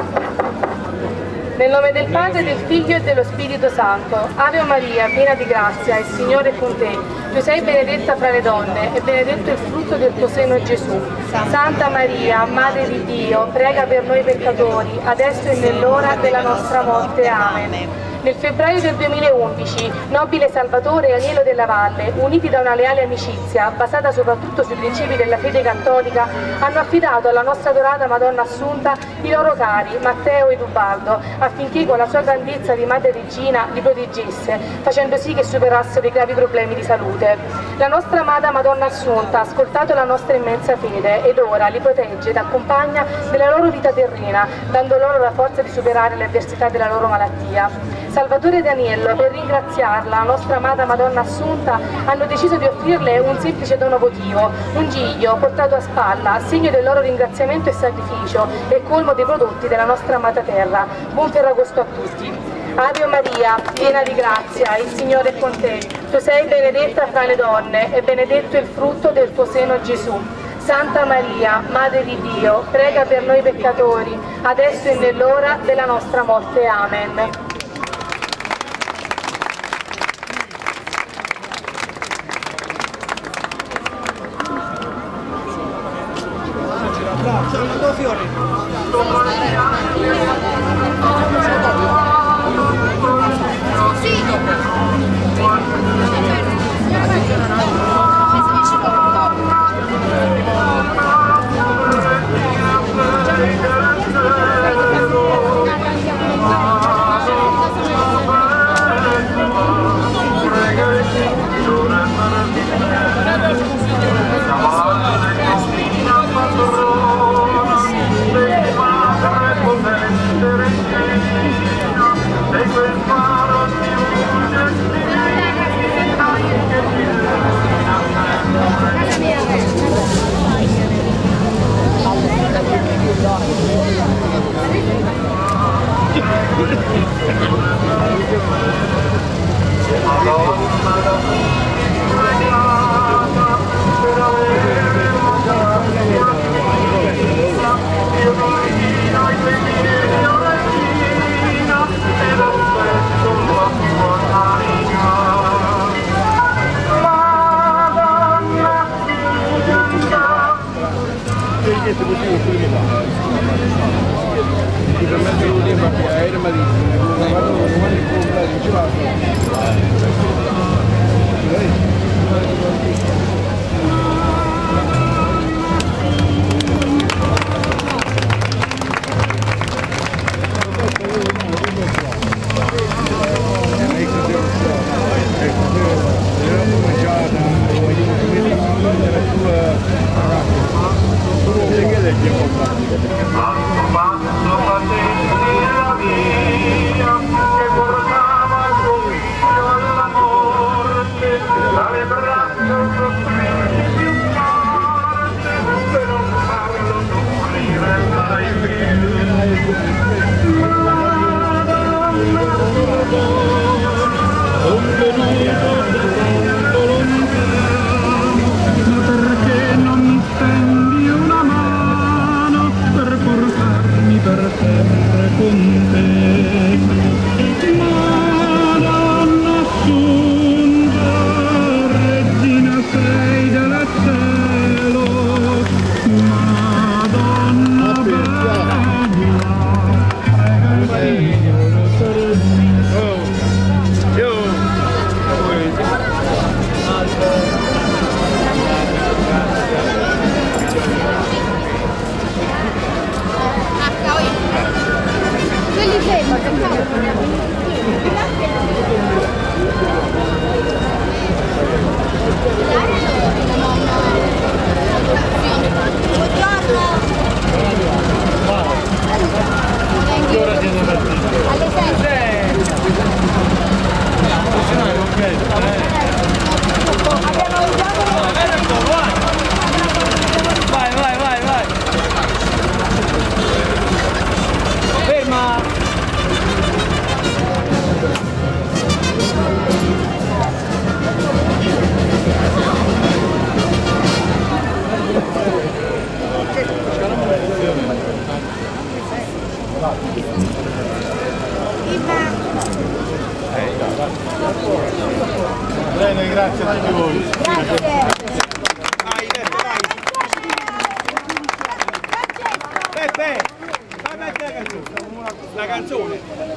Nel nome del Padre, del Figlio e dello Spirito Santo. Ave Maria, piena di grazia, il Signore è con te. Tu sei benedetta fra le donne e benedetto il frutto del tuo seno Gesù. Santa Maria, Madre di Dio, prega per noi peccatori, adesso e nell'ora della nostra morte. Amen. Nel febbraio del duemilaundici, nobile Salvatore e Aniello della Valle, uniti da una leale amicizia, basata soprattutto sui principi della fede cattolica, hanno affidato alla nostra adorata Madonna Assunta i loro cari, Matteo ed Ubaldo, affinché con la sua grandezza di Madre Regina li proteggesse, facendo sì che superassero i gravi problemi di salute. La nostra amata Madonna Assunta ha ascoltato la nostra immensa fede ed ora li protegge ed accompagna nella loro vita terrena, dando loro la forza di superare le avversità della loro malattia. Salvatore ed Aniello, per ringraziarla, la nostra amata Madonna Assunta, hanno deciso di offrirle un semplice dono votivo, un giglio portato a spalla, segno del loro ringraziamento e sacrificio e colmo dei prodotti della nostra amata terra. Buon Ferragosto a tutti. Ave Maria, piena di grazia, il Signore è con te. Tu sei benedetta fra le donne e benedetto il frutto del tuo seno Gesù. Santa Maria, Madre di Dio, prega per noi peccatori, adesso e nell'ora della nostra morte. Amen. sempre con te. Madonna Assunta, Regina sei del cielo, Madonna bella, prega Maria. Vai, vai, vai, vai. Ferma. Bene, grazie a tutti voi. Grazie. Peppe, vai a mettere la canzone.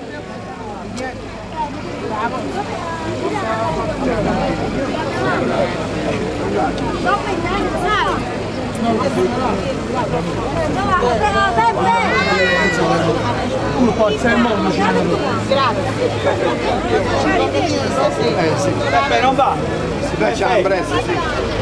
Uno poi c'è il mondo. Grazie. Peppe non va. Si faccia la presa, sì.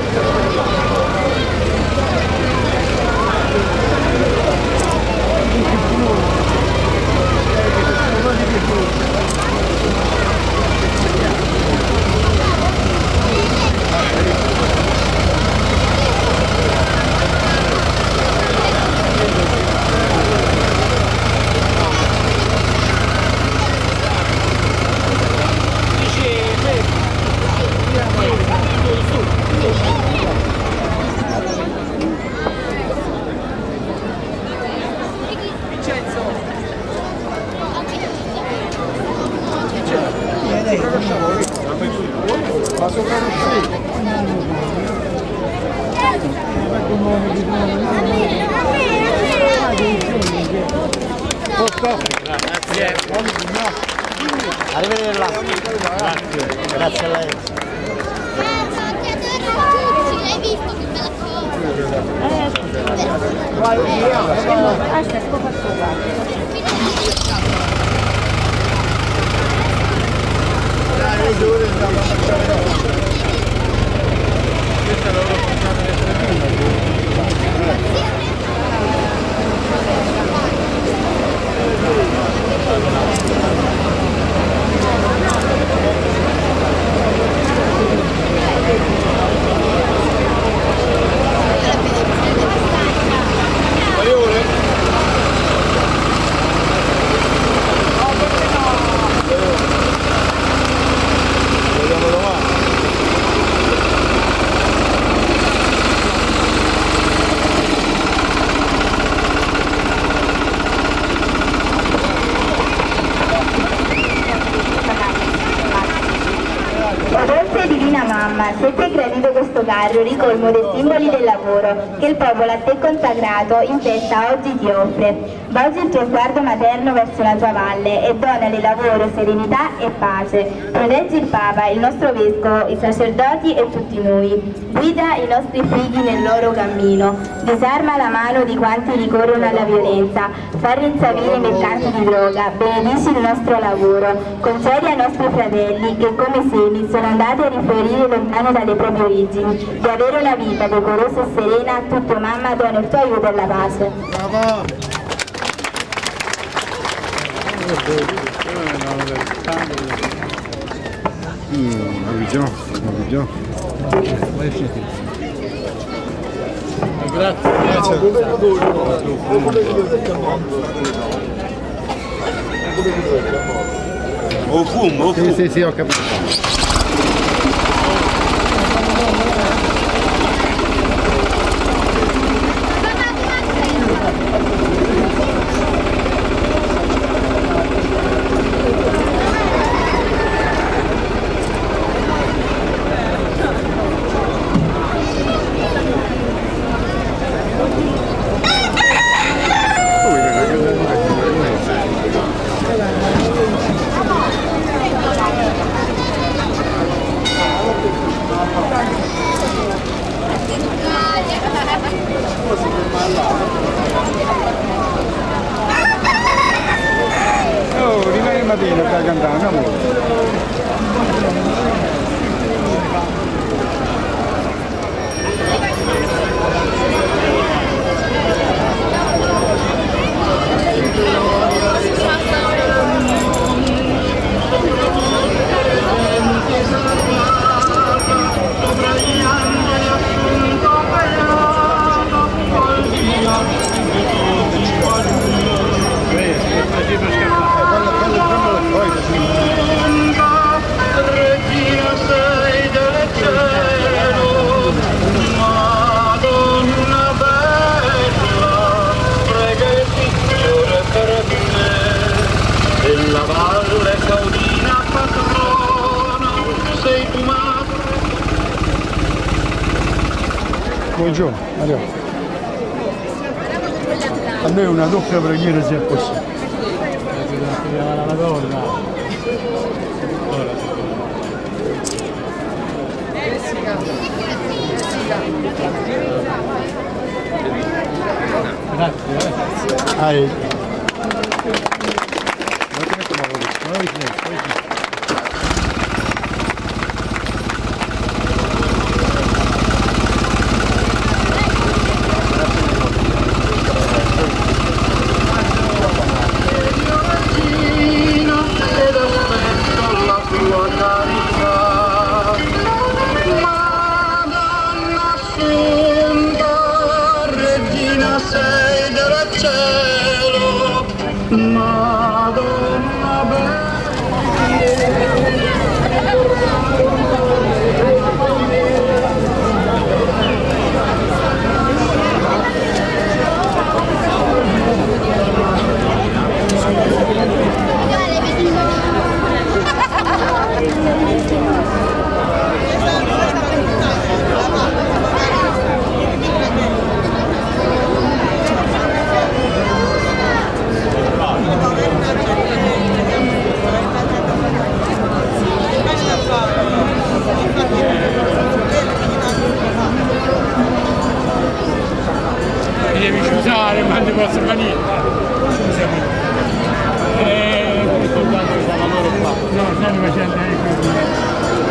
Grazie. Arrivederla. Grazie. Grazie a lei. Hai visto che bella cosa? Vai, Se ti hai gradito questo carro, ricolmo dei simboli del lavoro che il popolo a te consacrato in festa oggi ti offre. Volgi il tuo sguardo materno verso la tua valle e donale lavoro, serenità e pace. Proteggi il Papa, il nostro Vescovo, i sacerdoti e tutti noi. Guida i nostri figli nel loro cammino. Disarma la mano di quanti ricorrono alla violenza. Fa rinsavire i mercanti di droga. Benedici il nostro lavoro. Concedi ai nostri fratelli che come semi sono andati a rifiorire lontano dalle proprie origini, di avere una vita decorosa e serena. Tutto mamma, dona il tuo aiuto e la pace. Bravo! Mm, già, già. Grazie, grazie. O fumo, o fumo. Sì, sì, sì, ho capito. mattina sta cantando, amore. Regina sei del cielo, Madonna bella, prega il Signore per me, della Valle Caudina patrona, sei tu madre. Buongiorno, Mario. A me una doppia preghiera se è possibile. La Madonna. Grazie. Hai. Non ti metto male, non ho vicino, Ed aspetto la tua carità, Madonna Assunta, Regina sei del cielo, Madonna bella. Mi devi scusare, ma non ti posso fare niente. Scusami. Eh, ricordando che siamo loro qua. No, stanno facendo anche qui.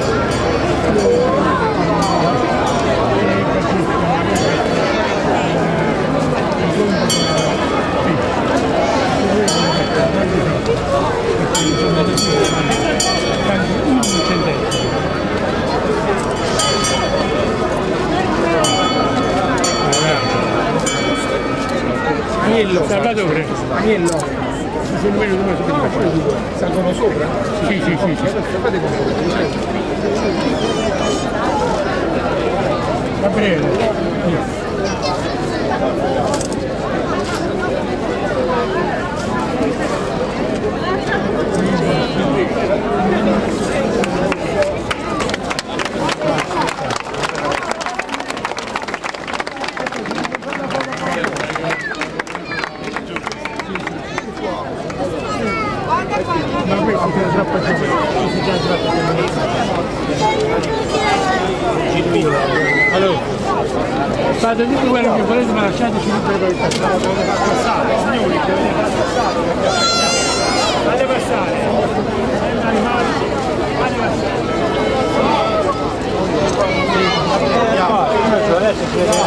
Agnello. Salvatore. Agnello. Sono venuto come ti faccio due. Salgono sopra? Sì, sì, sì. Fate così. Gabriele. Allora, fate tutto quello che volete, ma lasciateci tutto per passare. Signori, fate passare. Animali, fate passare. Adesso si vede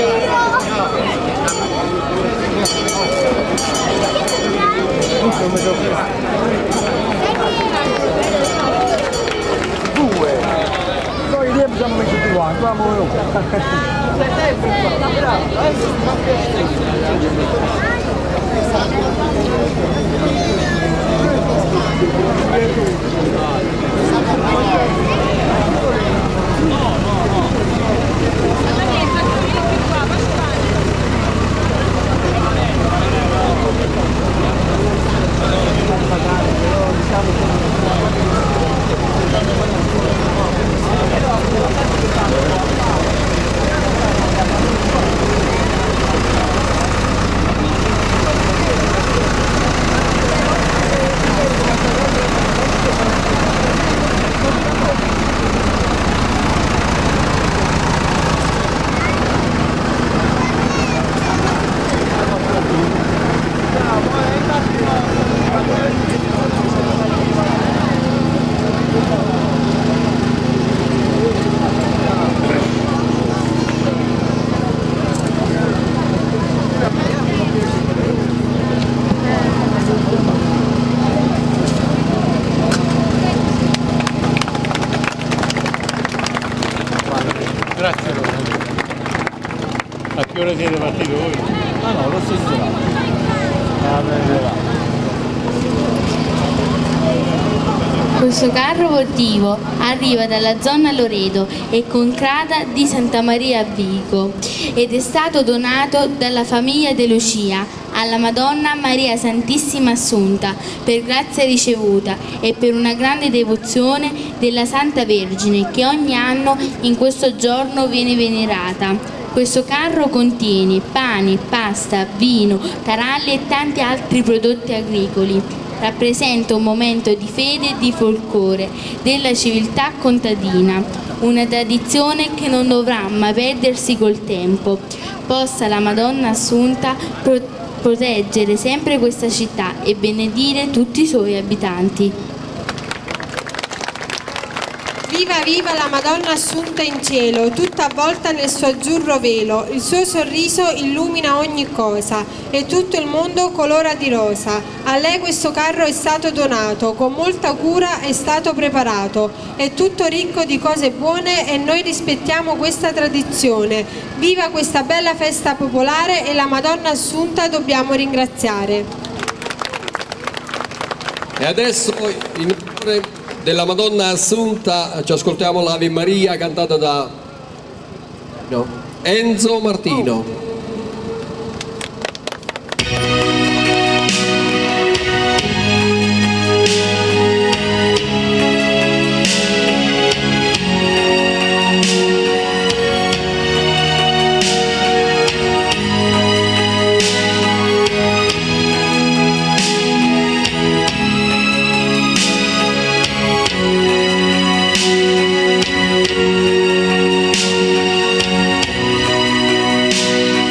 due. Noi lì abbiamo messo tutti quanti, vamo noi. Grazie. A che ora siete partiti voi? Ah no, lo stesso là. Ah, bene, là. Questo carro votivo arriva dalla zona Loreto e concreta di Santa Maria a Vico ed è stato donato dalla famiglia De Lucia alla Madonna Maria Santissima Assunta per grazia ricevuta e per una grande devozione della Santa Vergine che ogni anno in questo giorno viene venerata. Questo carro contiene pane, pasta, vino, taralli e tanti altri prodotti agricoli. Rappresenta un momento di fede e di folklore della civiltà contadina, una tradizione che non dovrà mai perdersi col tempo. Possa la Madonna Assunta pro- proteggere sempre questa città e benedire tutti i suoi abitanti. Viva viva la Madonna Assunta in cielo, tutta avvolta nel suo azzurro velo, il suo sorriso illumina ogni cosa e tutto il mondo colora di rosa. A lei questo carro è stato donato, con molta cura è stato preparato, è tutto ricco di cose buone e noi rispettiamo questa tradizione. Viva questa bella festa popolare e la Madonna Assunta dobbiamo ringraziare. E adesso in onore della Madonna Assunta ci ascoltiamo l'Ave Maria cantata da no, Enzo Martino. Thank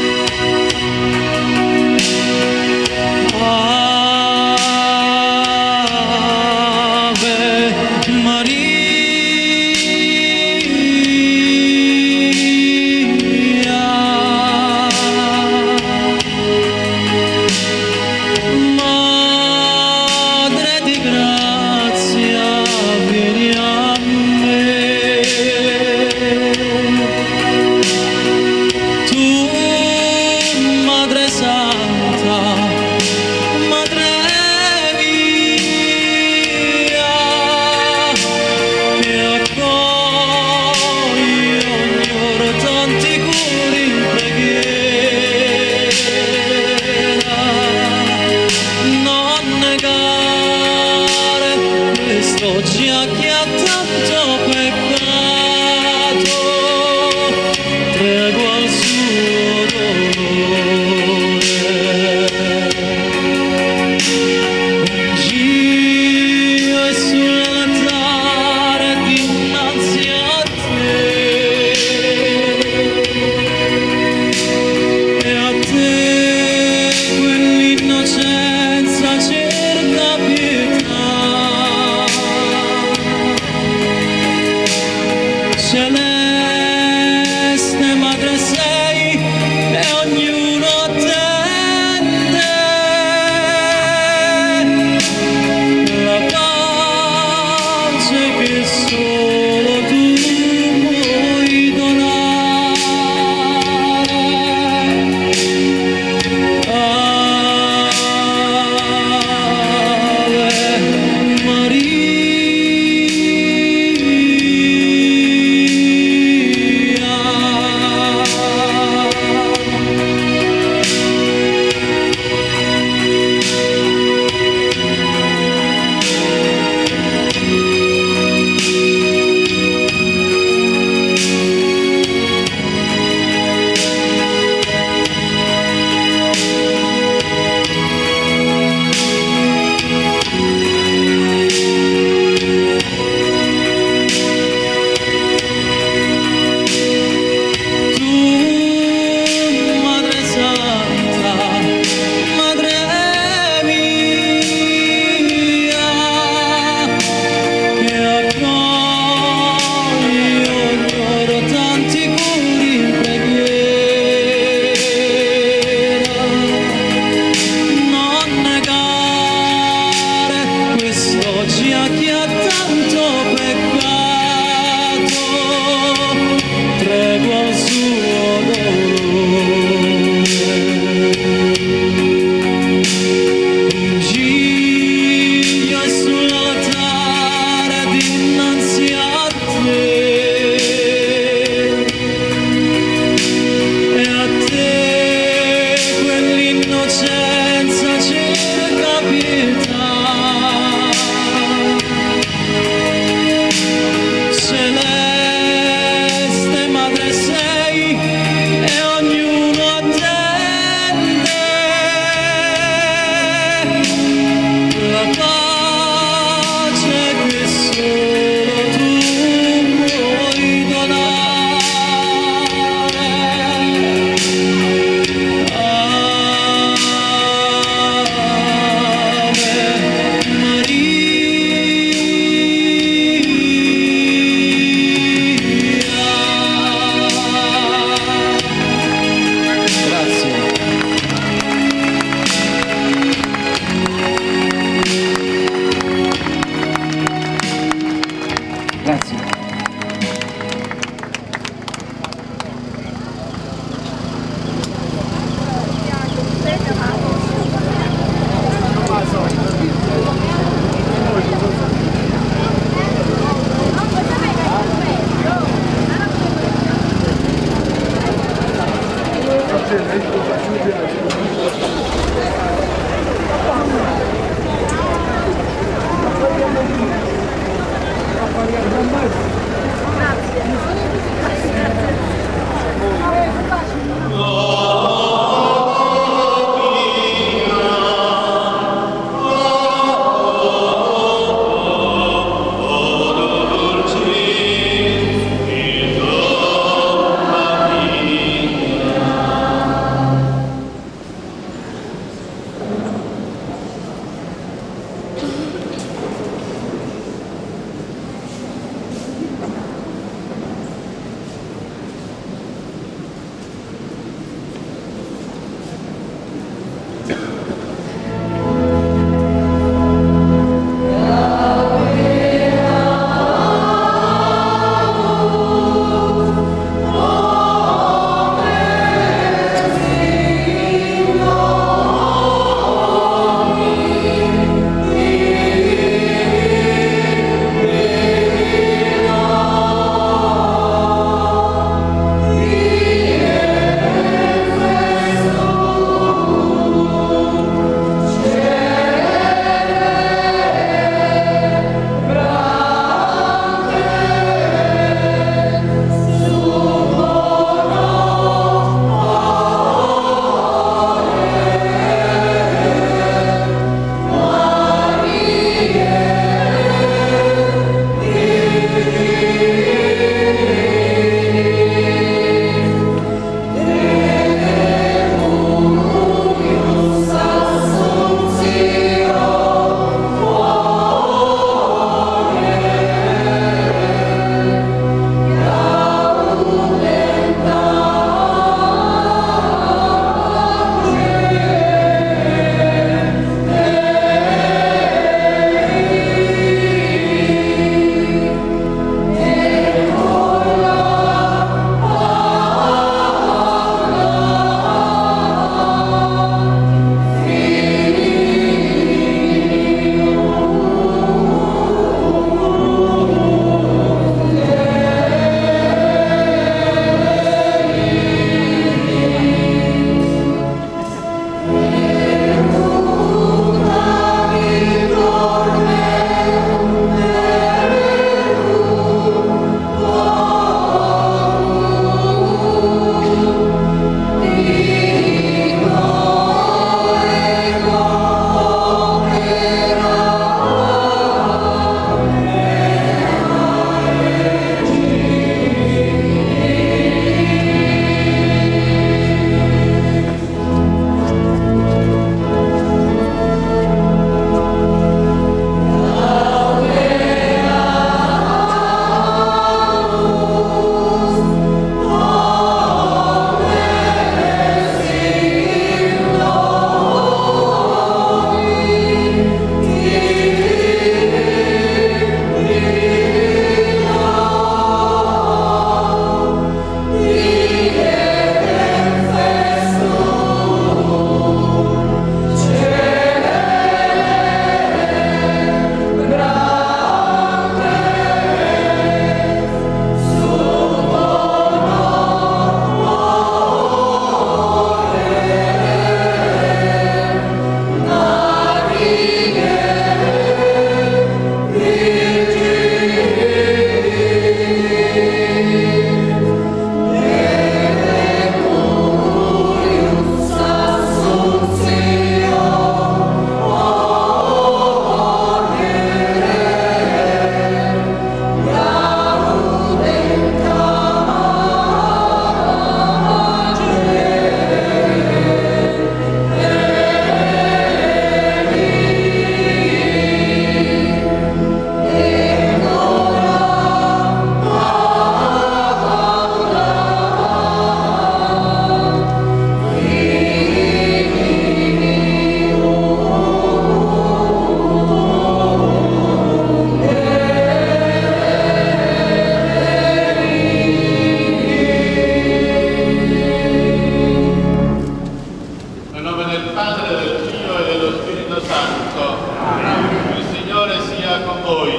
Il Signore sia con voi.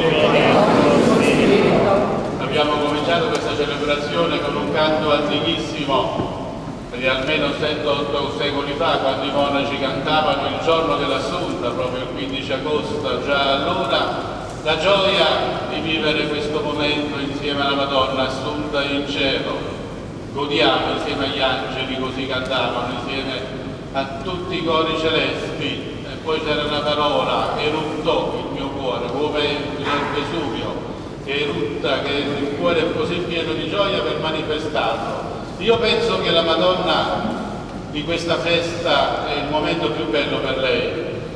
Abbiamo cominciato questa celebrazione con un canto antichissimo, di almeno sette otto secoli fa, quando i monaci cantavano il giorno dell'Assunta, proprio il quindici agosto. Già allora la gioia di vivere questo momento insieme alla Madonna assunta in cielo. Godiamo insieme agli angeli, così cantavano, insieme a tutti i cori celesti. E poi c'era una parola, eruttò il mio cuore, come il Vesuvio, che erutta, che il cuore è così pieno di gioia per manifestarlo. Io penso che la Madonna di questa festa è il momento più bello per lei.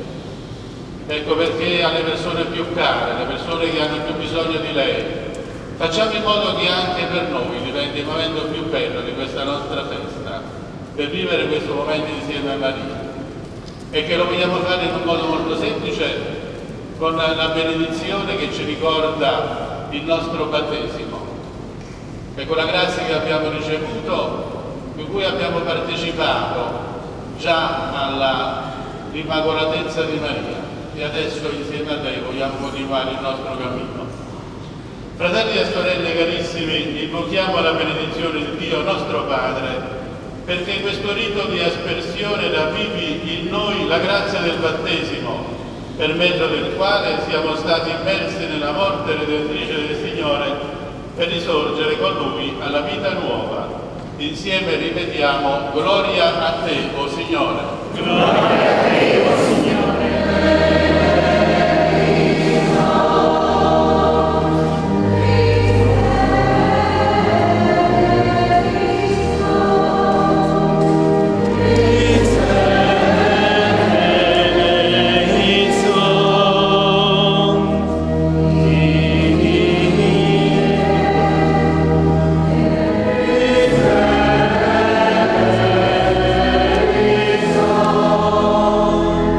Ecco perché alle persone più care, alle persone che hanno più bisogno di lei, facciamo in modo che anche per noi diventi il momento più bello di questa nostra festa, per vivere questo momento insieme a Maria. E che lo vogliamo fare in un modo molto semplice, con la benedizione che ci ricorda il nostro battesimo. E con la grazia che abbiamo ricevuto, in cui abbiamo partecipato già alla immacolatezza di Maria, e adesso insieme a lei vogliamo continuare il nostro cammino. Fratelli e sorelle carissimi, invochiamo la benedizione di Dio nostro Padre, perché questo rito di aspersione ravvivi in noi la grazia del battesimo, per mezzo del quale siamo stati immersi nella morte redentrice del Signore, per risorgere con Lui alla vita nuova. Insieme ripetiamo: gloria a te, o Signore. Gloria a te, o Signore. Oh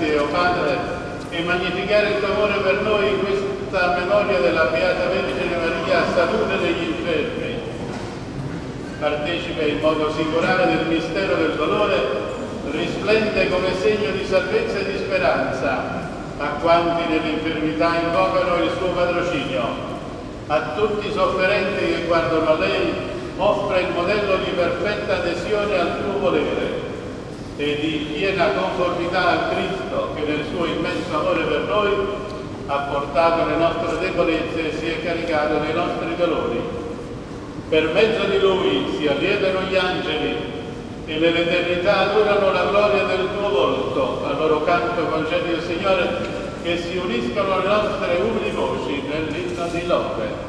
grazie, o Padre, e magnificare il tuo amore per noi in questa memoria della Beata Vergine Maria, salute degli infermi. Partecipe in modo singolare del mistero del dolore, risplende come segno di salvezza e di speranza a quanti nell'infermità invocano il suo patrocinio. A tutti i sofferenti che guardano a lei offre il modello di perfetta adesione al tuo volere e di piena conformità a Cristo che nel suo immenso amore per noi ha portato le nostre debolezze e si è caricato dei nostri dolori. Per mezzo di Lui si allietano gli angeli e nell'eternità adorano la gloria del tuo volto. A loro canto concedi il Signore che si uniscono alle nostre umili voci nell'inno di lode.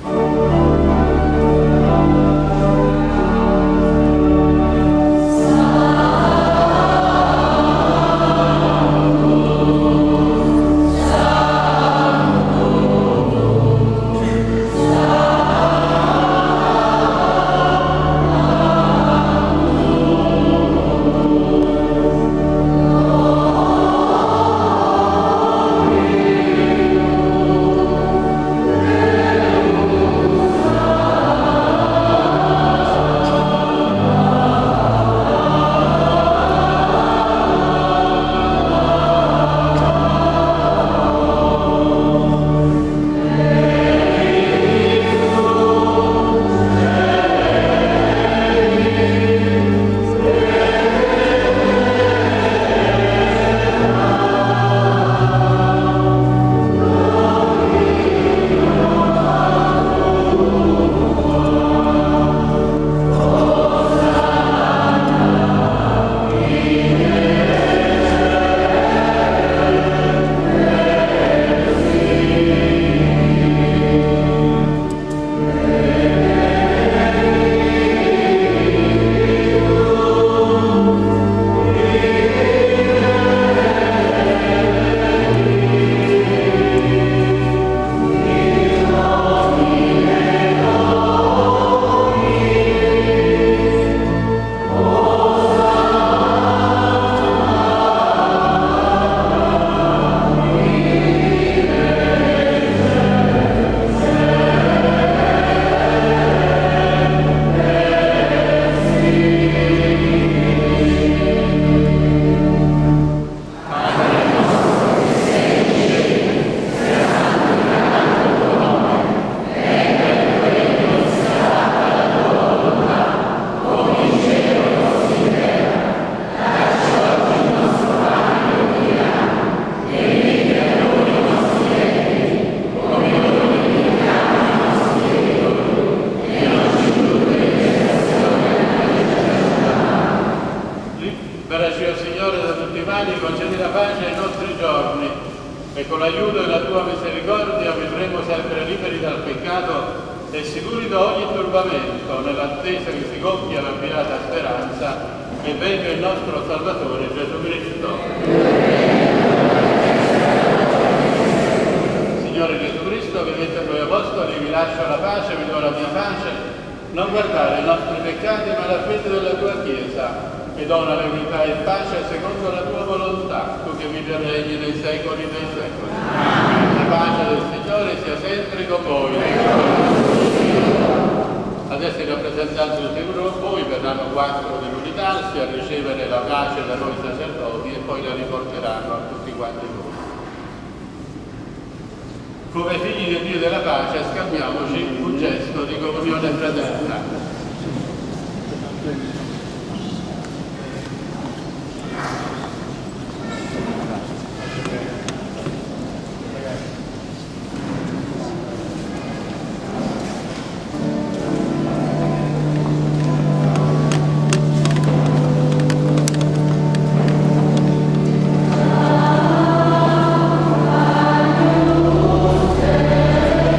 Come figli del Dio della pace scambiamoci un gesto di comunione fraterna.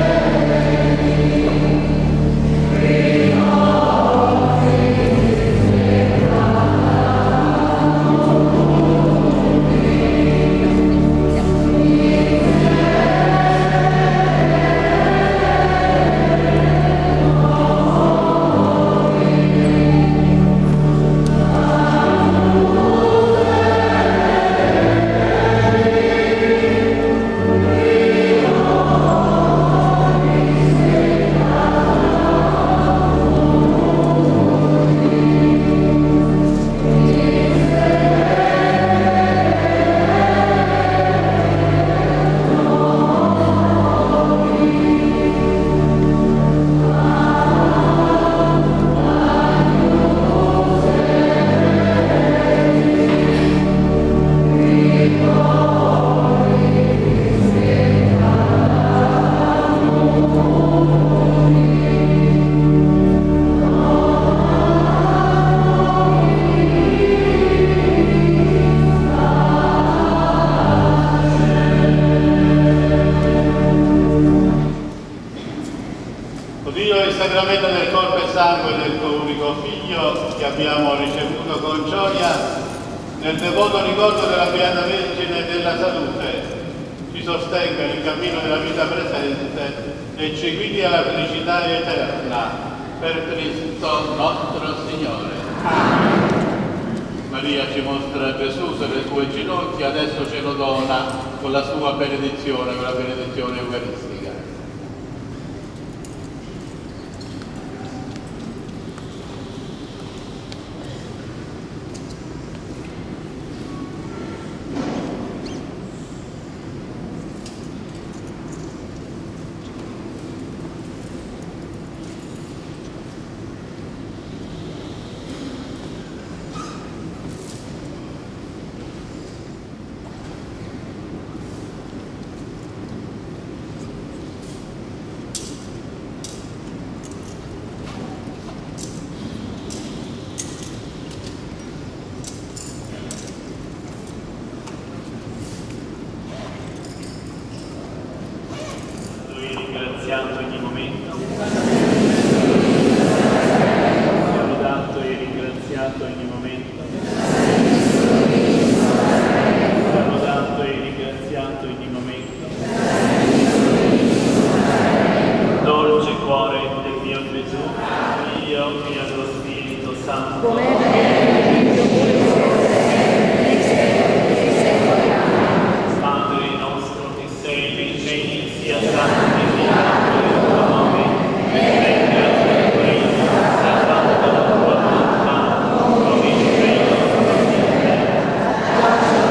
Prima sangue del tuo unico Figlio che abbiamo ricevuto con gioia nel devoto ricordo della Beata Vergine e della salute, ci sostenga nel cammino della vita presente e ci guidi alla felicità eterna. Per Cristo nostro Signore. Maria ci mostra Gesù sulle tue ginocchia, adesso ce lo dona con la sua benedizione, con la benedizione eucaristica. ringraziando ogni momento. Sia lodato e ringraziato ogni momento. Sia lodato e ringraziato ogni momento. Dolce cuore del mio Gesù, Figlio e allo Spirito Santo. Padre nostro che sei nei cieli, sia santificato il tuo nome, venga il tuo regno, sia fatta la tua volontà, come in cielo così in terra.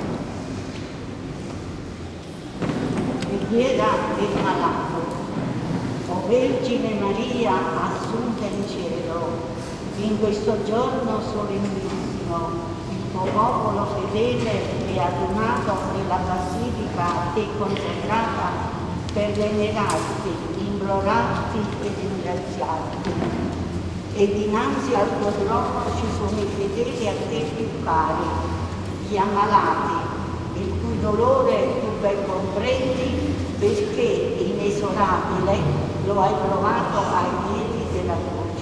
Preghiera del malato. In questo giorno solennissimo il tuo popolo fedele è adunato nella basilica a te consacrata per venerarti, implorarti e ringraziarti. E dinanzi al tuo trono ci sono i fedeli a te più cari, gli ammalati, il cui dolore tu ben comprendi perché inesorabile lo hai provato ai piedi della croce.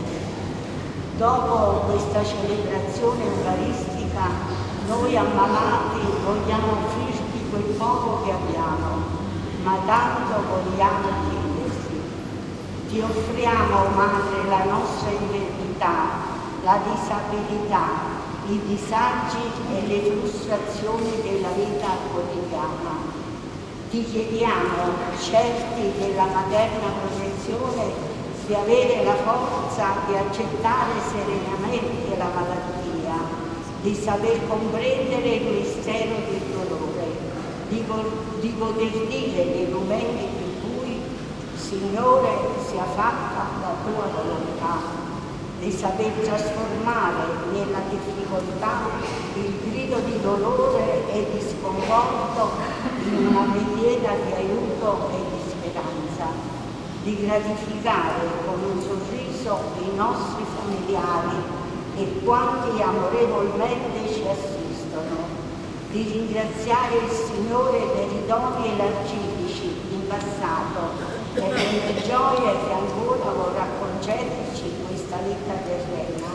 Dopo questa celebrazione eucaristica, noi ammalati vogliamo offrirti quel poco che abbiamo, ma tanto vogliamo chiederti. Ti offriamo, Madre, la nostra infermità, la disabilità, i disagi e le frustrazioni della vita quotidiana. Ti chiediamo, certi della materna protezione, di avere la forza di accettare serenamente la malattia, di saper comprendere il mistero del dolore, di, di poter dire nei momenti in cui, Signore, sia fatta la tua volontà, di saper trasformare nella difficoltà il grido di dolore e di sconforto in una preghiera di aiuto e di speranza, di gratificare con un sorriso i nostri familiari e quanti amorevolmente ci assistono, di ringraziare il Signore per i doni elargitici in passato e per le gioie che ancora vorrà concederci in questa vita terrena.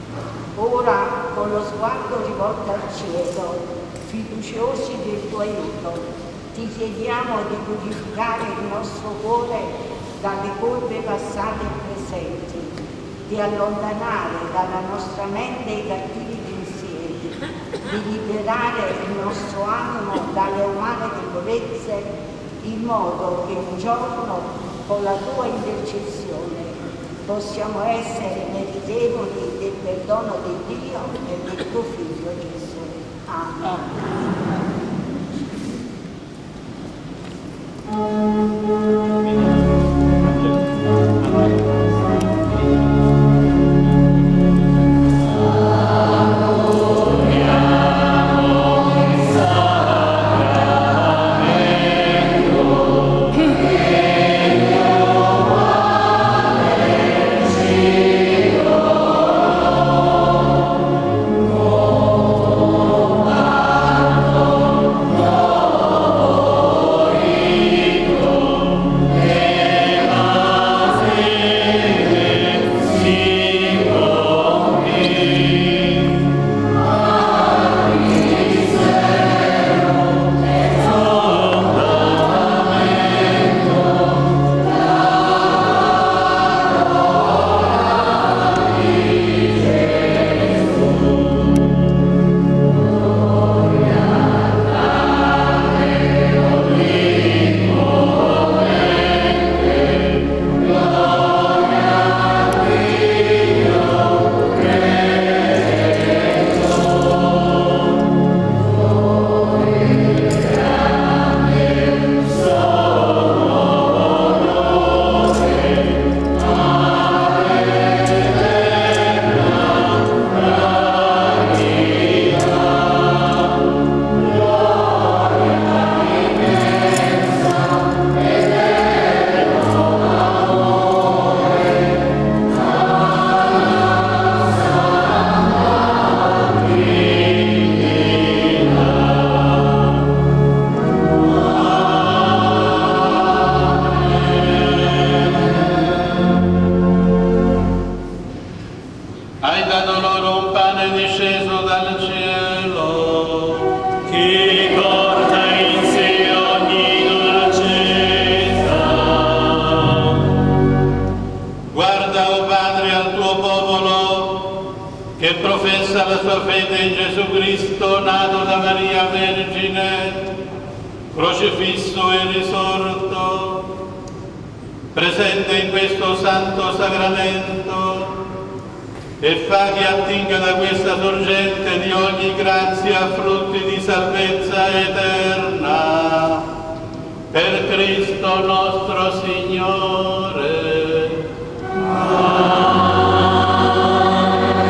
Ora, con lo sguardo rivolto al cielo, fiduciosi del tuo aiuto, ti chiediamo di purificare il nostro cuore dalle colpe passate e presenti, di allontanare dalla nostra mente i cattivi pensieri, di liberare il nostro animo dalle umane debolezze, in modo che un giorno, con la tua intercessione, possiamo essere meritevoli del perdono di Dio e del tuo Figlio Gesù. Amen. crocifisso e risorto, presente in questo santo sacramento, e fa che attinga da questa sorgente di ogni grazia frutti di salvezza eterna, per Cristo nostro Signore. Amen.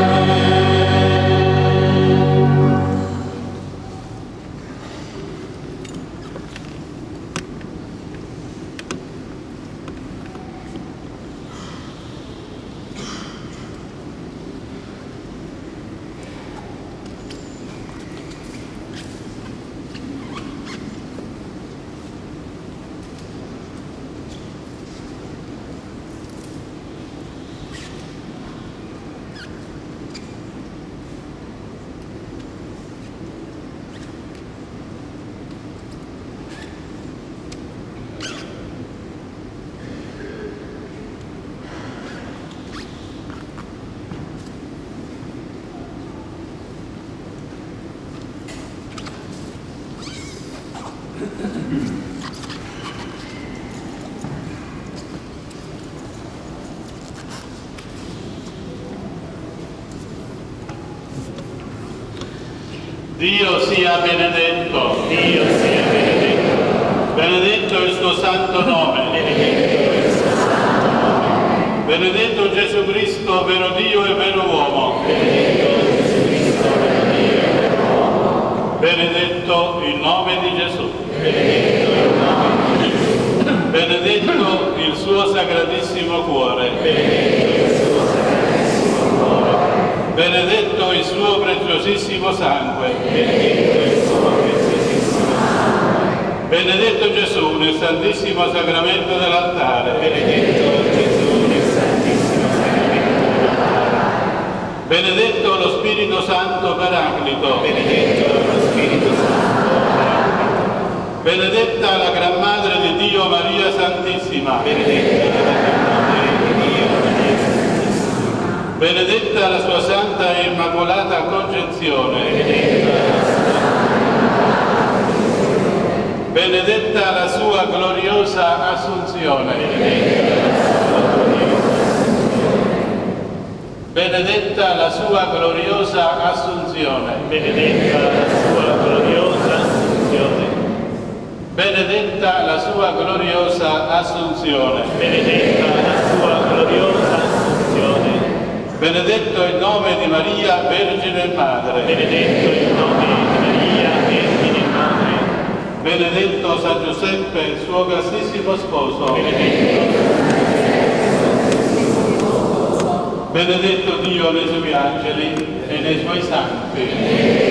Dio sia benedetto. Dio sia benedetto. Benedetto il suo santo nome. Benedetto il suo santo nome. Benedetto Gesù Cristo, vero Dio e vero uomo. Benedetto Gesù Cristo, vero Dio e vero uomo. Benedetto il nome di Gesù. Benedetto il nome di Gesù. Benedetto il suo sacratissimo cuore. Benedetto il suo sacratissimo cuore. Benedetto il suo preziosissimo sangue. Benedetto il suo preziosissimo sangue. Benedetto Gesù nel santissimo sacramento dell'altare. Benedetto Gesù nel santissimo sacramento dell'altare. Benedetto lo Spirito Santo Paraclito. Benedetto lo Spirito Santo Paraclito. Benedetta la Gran Madre di Dio Maria Santissima. Benedetta la Gran Madre di Dio Maria Santissima. Benedetta la sua Santa e Immacolata Concezione. Benedetta la sua Benedetta la sua gloriosa Assunzione. Benedetta la sua gloriosa Assunzione. Benedetta la sua gloriosa Assunzione. Benedetta la sua gloriosa Assunzione. Benedetta la sua gloriosa Assunzione. Benedetta la sua gloriosa Assunzione. Benedetto il nome di Maria, Vergine e Madre. Benedetto il nome di Maria, Vergine e Madre. Benedetto San Giuseppe, il suo castissimo sposo. Benedetto. Benedetto Dio nei suoi angeli e nei suoi santi.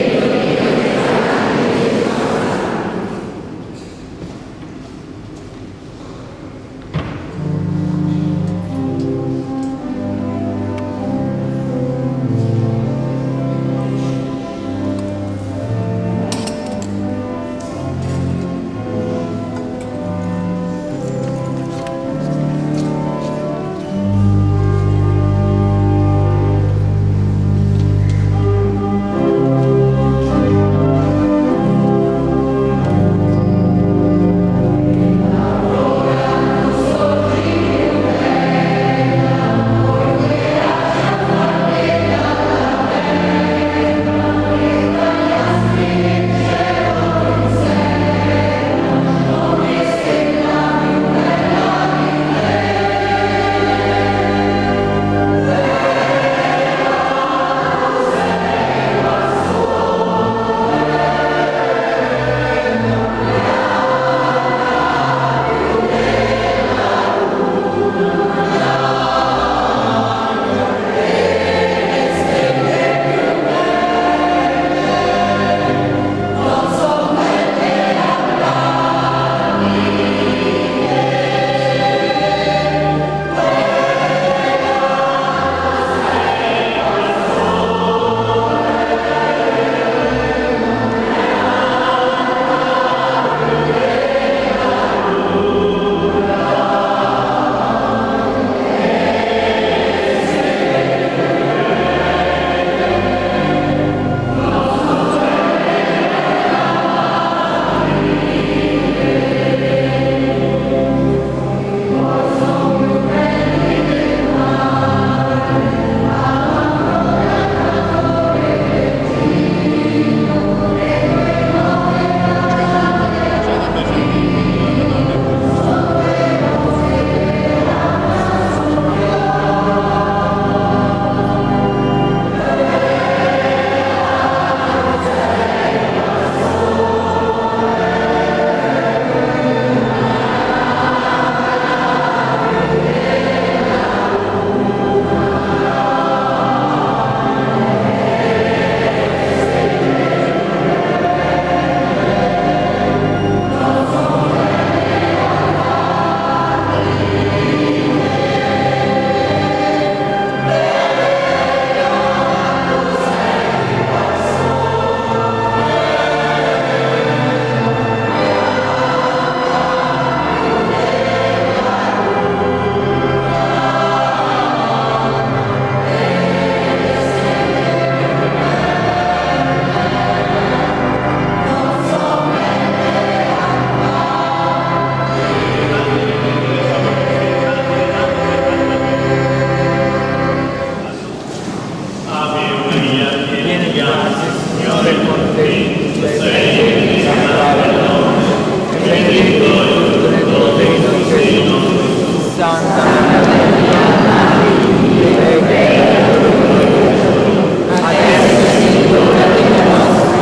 Signore con te, tu sei benedetta fra le donne, e benedetto il frutto del tuo seno, Gesù. Santa Maria Vergine, prega adesso e l'ora della nostra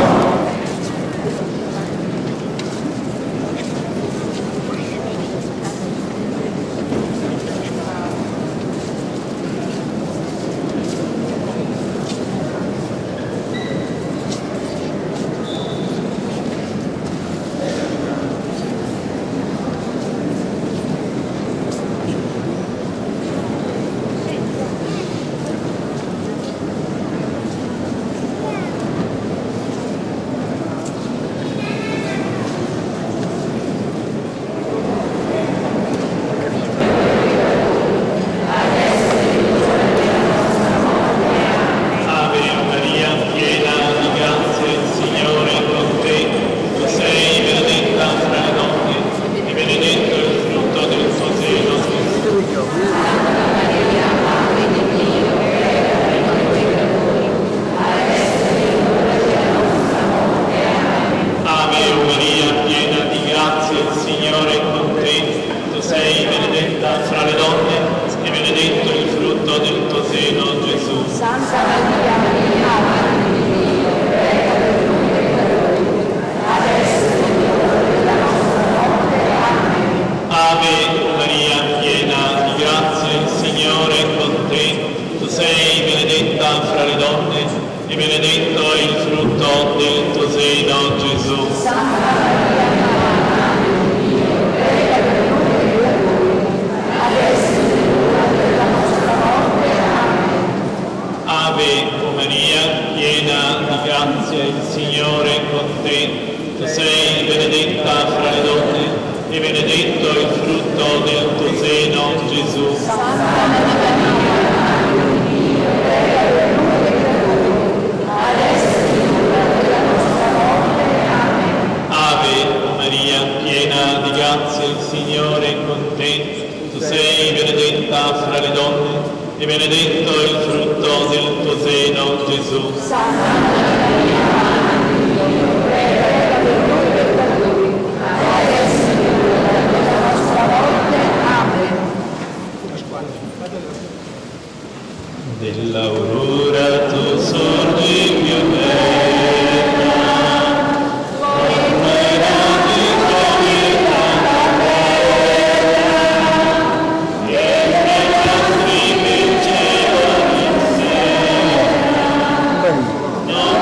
No.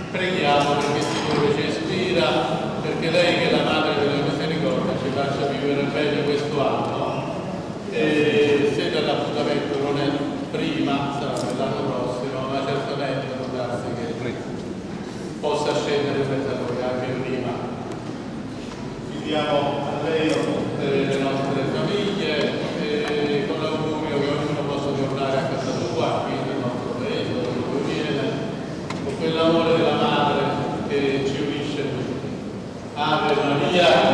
preghiamo perché il Signore ci ispira, perché lei che è la Madre della Misericordia ci faccia vivere bene questo anno, e se dall'appuntamento non è prima, sarà per l'anno prossimo, ma certamente può darsi che possa scendere per noi anche prima. Chiediamo a lei e a tutte le nostre famiglie e con l'augurio che ognuno possa tornare a casa sua, qui nel nostro paese, dove viene, con quell'amore della Madre che ci unisce tutti. Ave Maria.